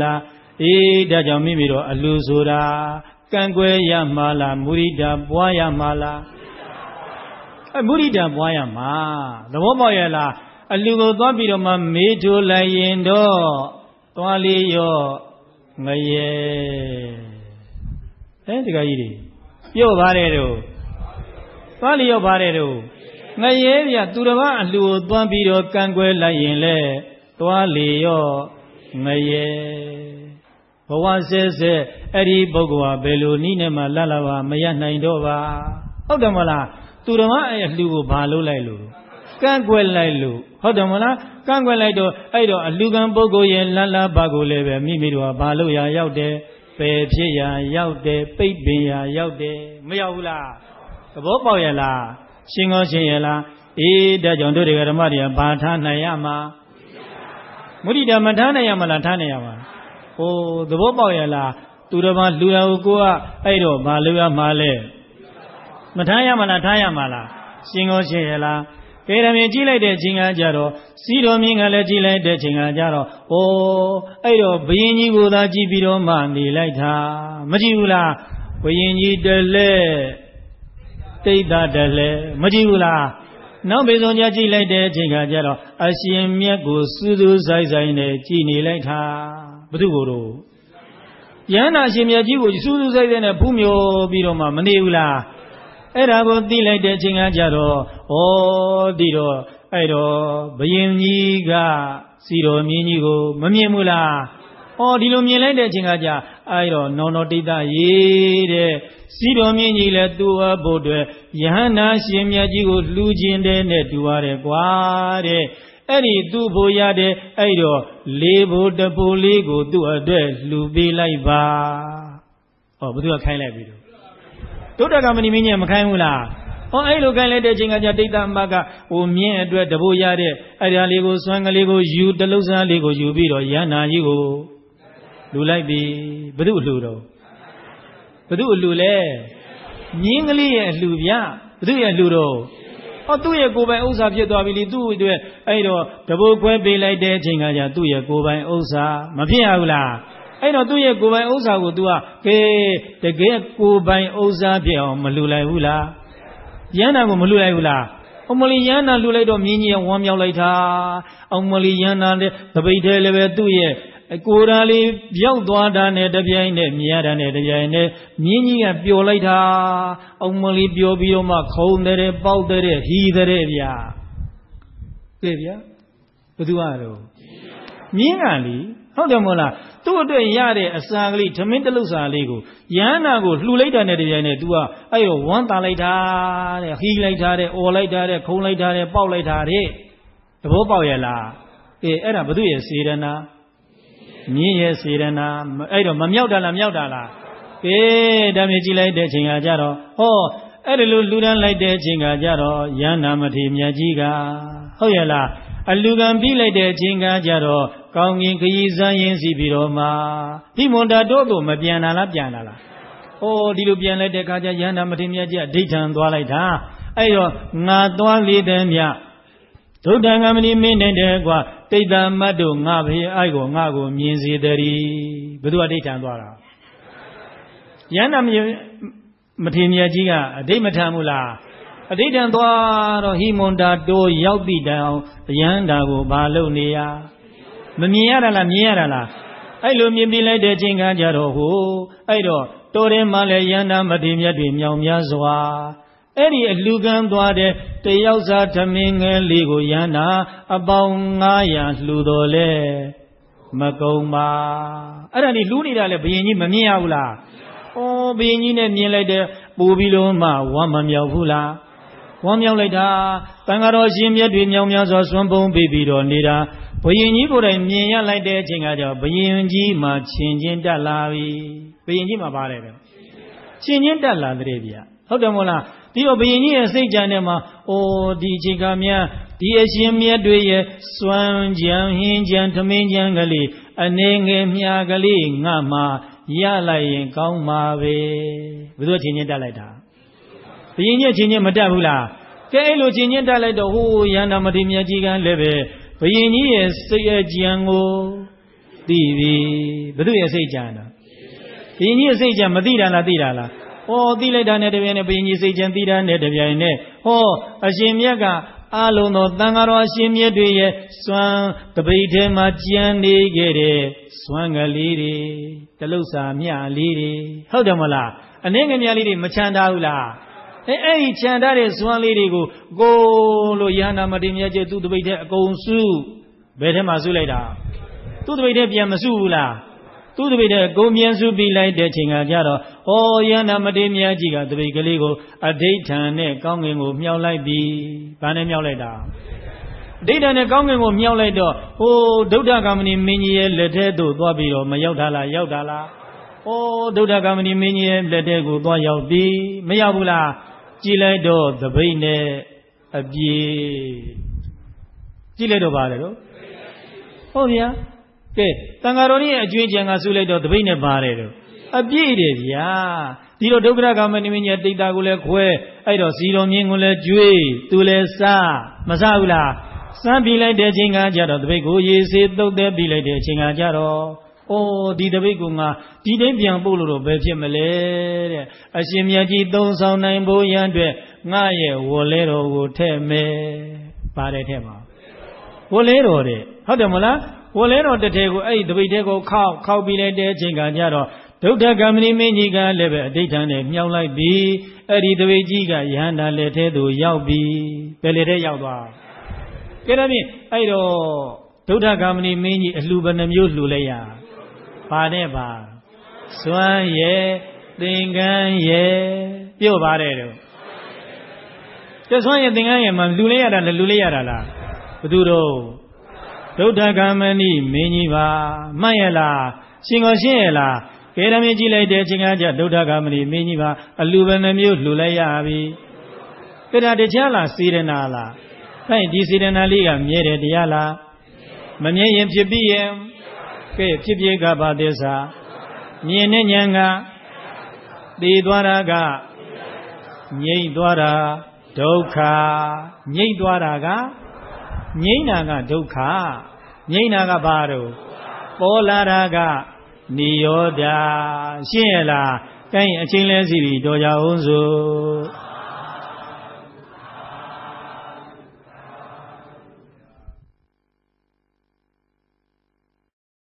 အေးဒါကြောင့်မိမိတို့အလူဆိုတာကံကွယ်ရမှာလားမုရိဒပွားရမှာလားအဲမုရိဒပွားရမှာသဘောပေါက်ရဲ့လားအလူကိုသွားပြီးတော့မှမေးထိုးလိုက်ရင်တော့သွားလေးရောငရဲအဲဒီကကြီးတွေပြော့ပါတယ်တော့သွားလေးရောပါတယ်တော့ငရဲပြသူတစ်ပါးအလူကိုသွားပြီးတော့ကံကွယ်လိုက်ရင်လေသွားလေရောငရဲဘဝဆဲဆဲအဲ့ဒီပုဂ္ဂိုလ်ဟာဘယ်လိုနည်းနဲ့မှလတ်လာပါမရနိုင်တော့ပါဟုတ်တယ်မလားသူတော်မအဲ့အလှကိုဘာလုပ်လိုက်လို့ကန့်ကွက်လိုက်လို့ဟုတ်တယ်မလားကန့်ကွက်လိုက်တော့အဲ့တော့အလှကံပုဂ္ဂိုလ်ရဲ့လတ်လာပါကိုလည်းပဲမိမိတို့ကဘာလို့ရာရောက်တယ်ပယ်ဖြစ်ရာရောက်တယ်ပိတ်ပင်ရာရောက်တယ်မရောက်ဘူးလားသဘောပေါက်ရဲ့လားရှင်းကောရှင်းရဲ့လားအေးဒါကြောင့်တို့တွေကဓမ္မတွေကဘာထားနိုင်ရမှာမုဒိတာမထားနိုင်ရမလားထားနိုင်ရမှာဟိုသဘောပေါက်ရလားသူတော်ဘာလူရကိုကိုကအဲ့တော့ဘာလူရမှာလဲမထားရမလားထားရမှာလားရှင်းကောရှင်းရလားကဲရမြင်ကြည့်လိုက်တဲ့ချိန်ကကြတော့စီတော်မြင်ကလည်းကြည့်လိုက်တဲ့ချိန်ကကြတော့ဩအဲ့တော့ဘယင်ကြီးကိုသာကြည့်ပြီးတော့မှနေလိုက်တာမကြည့်ဘူးလားဘယင်ကြီးတလဲတိတ်တာတလဲမကြည့်ဘူးလားနောက်ဘေဆုံးကြကြည့်လိုက်တဲ့အချိန်ကကြတော့အရှင်မြတ်ကိုစူးစူးဆိုင်ဆိုင်နဲ့ကြည်နေလိုက်တာဘု து ကိုတော့ယန္တာရှင်မြတ်ကြီးကိုစူးစူးဆိုင်ဆိုင်နဲ့ဖူးမြော်ပြီးတော့မှမနေဘူးလားအဲ့ဒါကိုသိလိုက်တဲ့အချိန်ကကြတော့ဩဒီတော့အဲ့တော့ဘယင်ကြီးကစီတော်မြင်းကြီးကိုမမြင်ဘူးလားဩဒီလိုမြင်လိုက်တဲ့အချိန်ကကြအဲ့တော့နောင်တော်တိတ်တရေးတဲ့စီတော်မြင့်ကြီးလည်းသူ့အဖို့အတွက်ယဟန္တာရှင်မြတ်ကြီးကိုလှူခြင်းတဲ့နဲ့တူရတယ်ကွာတဲ့အဲ့ဒီသူ့ဖို့ရတဲ့အဲ့တော့လေးဖို့တပူလေးကိုသူ့အတွက်လှူပေးလိုက်ပါဟောဘုသူကခိုင်းလိုက်ပြီတော့ဒုဒ္ဒကမဏိမင်းကြီးမခိုင်းဘူးလားဟောအဲ့လိုခိုင်းလိုက်တဲ့အချိန်ကကြတိတ်တမကဟိုမြင့်အတွက်တပူရတဲ့အဲ့ဒါလေးကိုစွမ်းကလေးကိုယူတလုံးစားလေးကိုယူပြီးတော့ယဟန္တာကြီးကိုလှူလိုက်ပြီဘုသူလှူတော့ဘုသူ့အလှလဲမြင်းကလေးရဲ့အလှဗျဘုသူ့ရဲ့အလှတော့ဟောသူ့ရဲ့ကိုယ်ပိုင်ဥစ္စာဖြစ်သွားပြီလေသူ့အတွက်အဲ့တော့တဘိုးခွဲပေးလိုက်တဲ့အချိန်ကကြာသူ့ရဲ့ကိုယ်ပိုင်ဥစ္စာမဖြစ်ရဘူးလားအဲ့တော့သူ့ရဲ့ကိုယ်ပိုင်ဥစ္စာကို तू ကကဲတကယ်ကိုယ်ပိုင်ဥစ္စာဖြစ်အောင်မလှူလိုက်ဘူးလားယန္တာကိုမလှူလိုက်ဘူးလားအမလီယန္တာလှူလိုက်တော့မြင်းကြီးကဝမ်းမြောက်လိုက်တာအမလီယန္တာတဲ့တပိတ်ထဲလည်းပဲသူ့ရဲ့ကိုယ်ဓာလေးပြောက်သွားတာနဲ့တပြိုင်နဲ့မြင်ရတာနဲ့တပြိုင်နဲ့မြင်းကြီးကပျော်လိုက်တာအုံမလေးပျော်ပြီးတော့မှခုံတဲ့ပေါက်တဲ့ဟီတဲ့ဗျာကဲဗျာဘယ်သူကတော့မြင်းကလေဟုတ်တယ်မို့လားသူ့အတွက်ရတဲ့အစာကလေးဓမင်းတလုစာလေးကိုယန္နာကိုလှူလိုက်တာနဲ့တပြိုင်နဲ့ तू ကအဲ့တော့ဝမ်းသာလိုက်တာတဲ့ဟီလိုက်တာတဲ့အော်လိုက်တာတဲ့ခုံလိုက်တာတဲ့ပေါက်လိုက်တာတဲ့သဘောပေါက်ရလားအေးအဲ့ဒါဘုသူ့ရဲ့စေရနာမြင်းရဲ့စေရနာအဲ့တော့မမြောက်တာလားမြောက်တာလားကဲဒါမျိုးကြည့်လိုက်တဲ့အချိန်ကကြတော့ဟောအဲ့ဒီလိုလူတန်းလိုက်တဲ့အချိန်ကကြတော့ယန္နာမထေမြတ်ကြီးကဟုတ်ရဲ့လားအလူကံပြီးလိုက်တဲ့အချိန်ကကြတော့ကောင်းကင်ခရီးစမ်းရင်စီပြီးတော့မှဒီမွန်တာတို့ကိုမပြန်လာလားပြန်လာလားဩဒီလိုပြန်လိုက်တဲ့အခါကျယန္နာမထေမြတ်ကြီးအဋိဋ္ဌံသွားလိုက်တာအဲ့တော့ငါသွားလေတဲ့မြတ်ဒုဒ္ဒံကမဏိမင်းတဲ့ကွာတိတ်တမတ်တို့ငါဖေအိုက်ကိုငါကိုမြင်စေတည်းဘယ်သူအဋိဋ္ဌံသွားတာယန္နာမထေမြတ်ကြီးကအဋိဋ္ဌမထံဘူးလားအဋိဋ္ဌံသွားတော့ဟိမွန်တာတိုးရောက်တိတံအောင်ယန္တာကိုဘာလုပ်နေရမမြင်ရတာလားမြင်ရတာလားအဲ့လိုမြင်ပြလိုက်တဲ့ချိန်ခါကျတော့ဟိုအဲ့တော့တိုးတယ်မှလည်းယန္တာမထေမြတ်တွေမြောင်များစွာအဲ့ဒီအလူကံသွားတဲ့တယောက်စားသမင်းငယ်လေးကိုယန္တာအပေါင်းငါးရာလှူတော်လဲမကုံပါအဲ့ဒါนี่လှူနေတာလေဘယင်ကြီးမမြင်ရဘူးလားဩဘယင်ကြီးနဲ့မြင်လိုက်တဲ့ပူပြီးလို့မှဝမ်းမမြောက်ဘူးလားဝမ်းမြောက်လိုက်တာတန်ဃာတော်ရှင်မြတ်တွေမြောင်များစွာဆွမ်းပုံပေးပြီးတော့နေတာဘယင်ကြီးကိုယ်တိုင်မြင်ရလိုက်တဲ့အချိန်ကကြောင့်ဘယင်ကြီးမှချင်းချင်းတက်လာပြီဘယင်ကြီးမှပါတယ်ပဲချင်းချင်းတက်လာတဲ့ဗျာဟုတ်တယ်မို့လားဒီတော့ဘယင်ကြီးရဲ့စိတ်ကြံထဲမှာအိုးဒီချိန်ကများဒီအရှင်မြတ်တွေရဲ့စွမ်းကြံဟင်းကြံသမင်းကြံကလေးအနေငယ်မြာကလေးငါမှရလိုက်ရင်ကောင်းပါပဲဘယ်သူချင်းချင်းတက်လိုက်တာဘယင်ကြီးချင်းချင်းမတက်ဘူးလားကဲအဲ့လိုချင်းချင်းတက်လိုက်တော့ဟိုးယန္တာမထေမြတ်ကြီးကလည်းပဲဘယင်ကြီးရဲ့စိတ်အကြံကိုသိပြီဘုသူရဲ့စိတ်ကြံတာဘုရင်ကြီးရဲ့စိတ်ကြံမသိတာလားသိတာလားဩသိလိုက်တာနဲ့တပြိုင်နဲ့ဘုရင်ကြီးစိတ်ကြံသိတာနဲ့တပြိုင်နဲ့ဟောအရှင်မြတ်ကအလုံးသောတန်ဃာတော်အရှင်မြတ်တွေရဲ့စွမ်းတပိတ်ထဲမှာကြံနေခဲ့တဲ့စွမ်းကလေးတွေတလုစာမြလေးတွေဟုတ်တယ်မလားအနေငယ်မြလေးတွေမချမ်းသာဘူးလားအဲအဲ့ဒီချမ်းသာတဲ့စွမ်းလေးတွေကိုကိုလို့ယန္တာမတိမြတ်ကျသူ့တပိတ်ထဲအကုန်စုဘယ်ထဲမှာစုလိုက်တာသူ့တပိတ်ထဲပြန်မစုဘူးလားသူ့တပိတ်ထဲကိုပြန်စုပြီးလိုက်တဲ့ချိန်ကကြတော့ဩယန္တာမတိမြတ်ကြီးကတပိတ်ကလေးကိုအဋိဋ္ဌံနဲ့ကောင်းကင်ကိုမြောက်လိုက်ပြီဘာနဲ့မြောက်လိုက်တာအဋိဋ္ဌံနဲ့ကောင်းကင်ကိုမြောက်လိုက်တော့ဟိုဒုဋ္ဌကမဏိမင်းကြီးရဲ့လက်ထဲသို့သွားပြီးတော့မရောက်တာလားရောက်တာလားဩဒုဋ္ဌကမဏိမင်းကြီးရဲ့လက်ထဲကိုသွားရောက်ပြီမရောက်ဘူးလားကြည်လိုက်တော့တပိတ်နဲ့အပြေကြည်လိုက်တော့ပါလေတော့ဟုတ်ဗျာကဲတန်ဃာတော်ရဲ့အကျွေးကြံကဆုလိုက်တော့တပိတ်နဲ့ပါတယ်တော့အပြည့်တယ်ဗျာဒီတော့ဒုက္ခကမဏိမင်းကြီးတိတ်တာကိုလည်းခွဲအဲ့တော့စီတော်မြင်းကိုလည်းကျွေးသူလည်းစားမစားဘူးလားစမ်းပြီးလိုက်တဲ့ချိန်ကကြတော့တပိတ်ကိုရေစေးတုတ်တဲ့ပြီးလိုက်တဲ့ချိန်ကကြတော့ဩဒီတပိတ်ကငါဒီတိုင်းပြန်ပို့လို့တော့ဘယ်ဖြစ်မလဲတဲ့အရှင်မြတ်ကြီးသုံးဆောင်နိုင်ဖို့ရန်အတွက်ငါရဲ့ဝလဲတော်ကိုထဲ့မယ်ပါတယ်ထဲ့မှာဝလဲတော်တဲ့ဟုတ်တယ်မလားဝလဲတော်တစ်ထဲကိုအဲ့ဒီတပိတ်ထဲကိုခောက်ခောက်ပြီးလိုက်တဲ့အချိန်ကကြတော့ဒုဋ္ဌကမဏိမင်းကြီးကလည်းပဲအဋိဋ္ဌံနဲ့မြောက်လိုက်ပြီးအဲ့ဒီတပိတ်ကြီးကယဟန္တာလက်ထဲသို့ရောက်ပြီးဘယ်လက်ထဲရောက်သွားကဲဒါဖြင့်အဲ့တော့ဒုဋ္ဌကမဏိမင်းကြီးအလှဘယ်နှမျိုးလှူလိုက်ရပါနဲ့ပါစွမ်းရဲ့သင်္ကန်းရဲ့ပြော့ပါတယ်တော့ကျစွမ်းရဲ့သင်္ကန်းရဲ့မှာလှူလိုက်ရတာလည်းလှူလိုက်ရတာလားဘသူတော့ဒုဋ္ဌကမဏိမင်းကြီးပါမှတ်ရလားရှင်ကိုရှင်းရလားကဲဒါမြင်ကြည့်လိုက်တဲ့အချိန်ကကြဒုဋ္ဌကမဏိမင်းကြီးပါအလှဘယ်နှမျိုးလှူလိုက်ရပြီကဲဒါတရားလားစေရနာလားအဲဒီစေရနာလေးကမြဲတယ်တရားလားမမြဲရင်ဖြစ်ပြီးရင်ကဲဖြစ်ဖြစ်ကဘာသစ္စာမြင်တဲ့ဉာဏ်ကသိသွားတာကငြိမ့်သွားတာဒုက္ခငြိမ့်သွားတာကငြိမ့်တာကဒုက္ခငြိမ့်တာကဘာတော့ပေါ်လာတာကနိရောဓရှင်းရလားကိုင်းအချင်းလဲစီပြီးတော်ကြအောင်စို့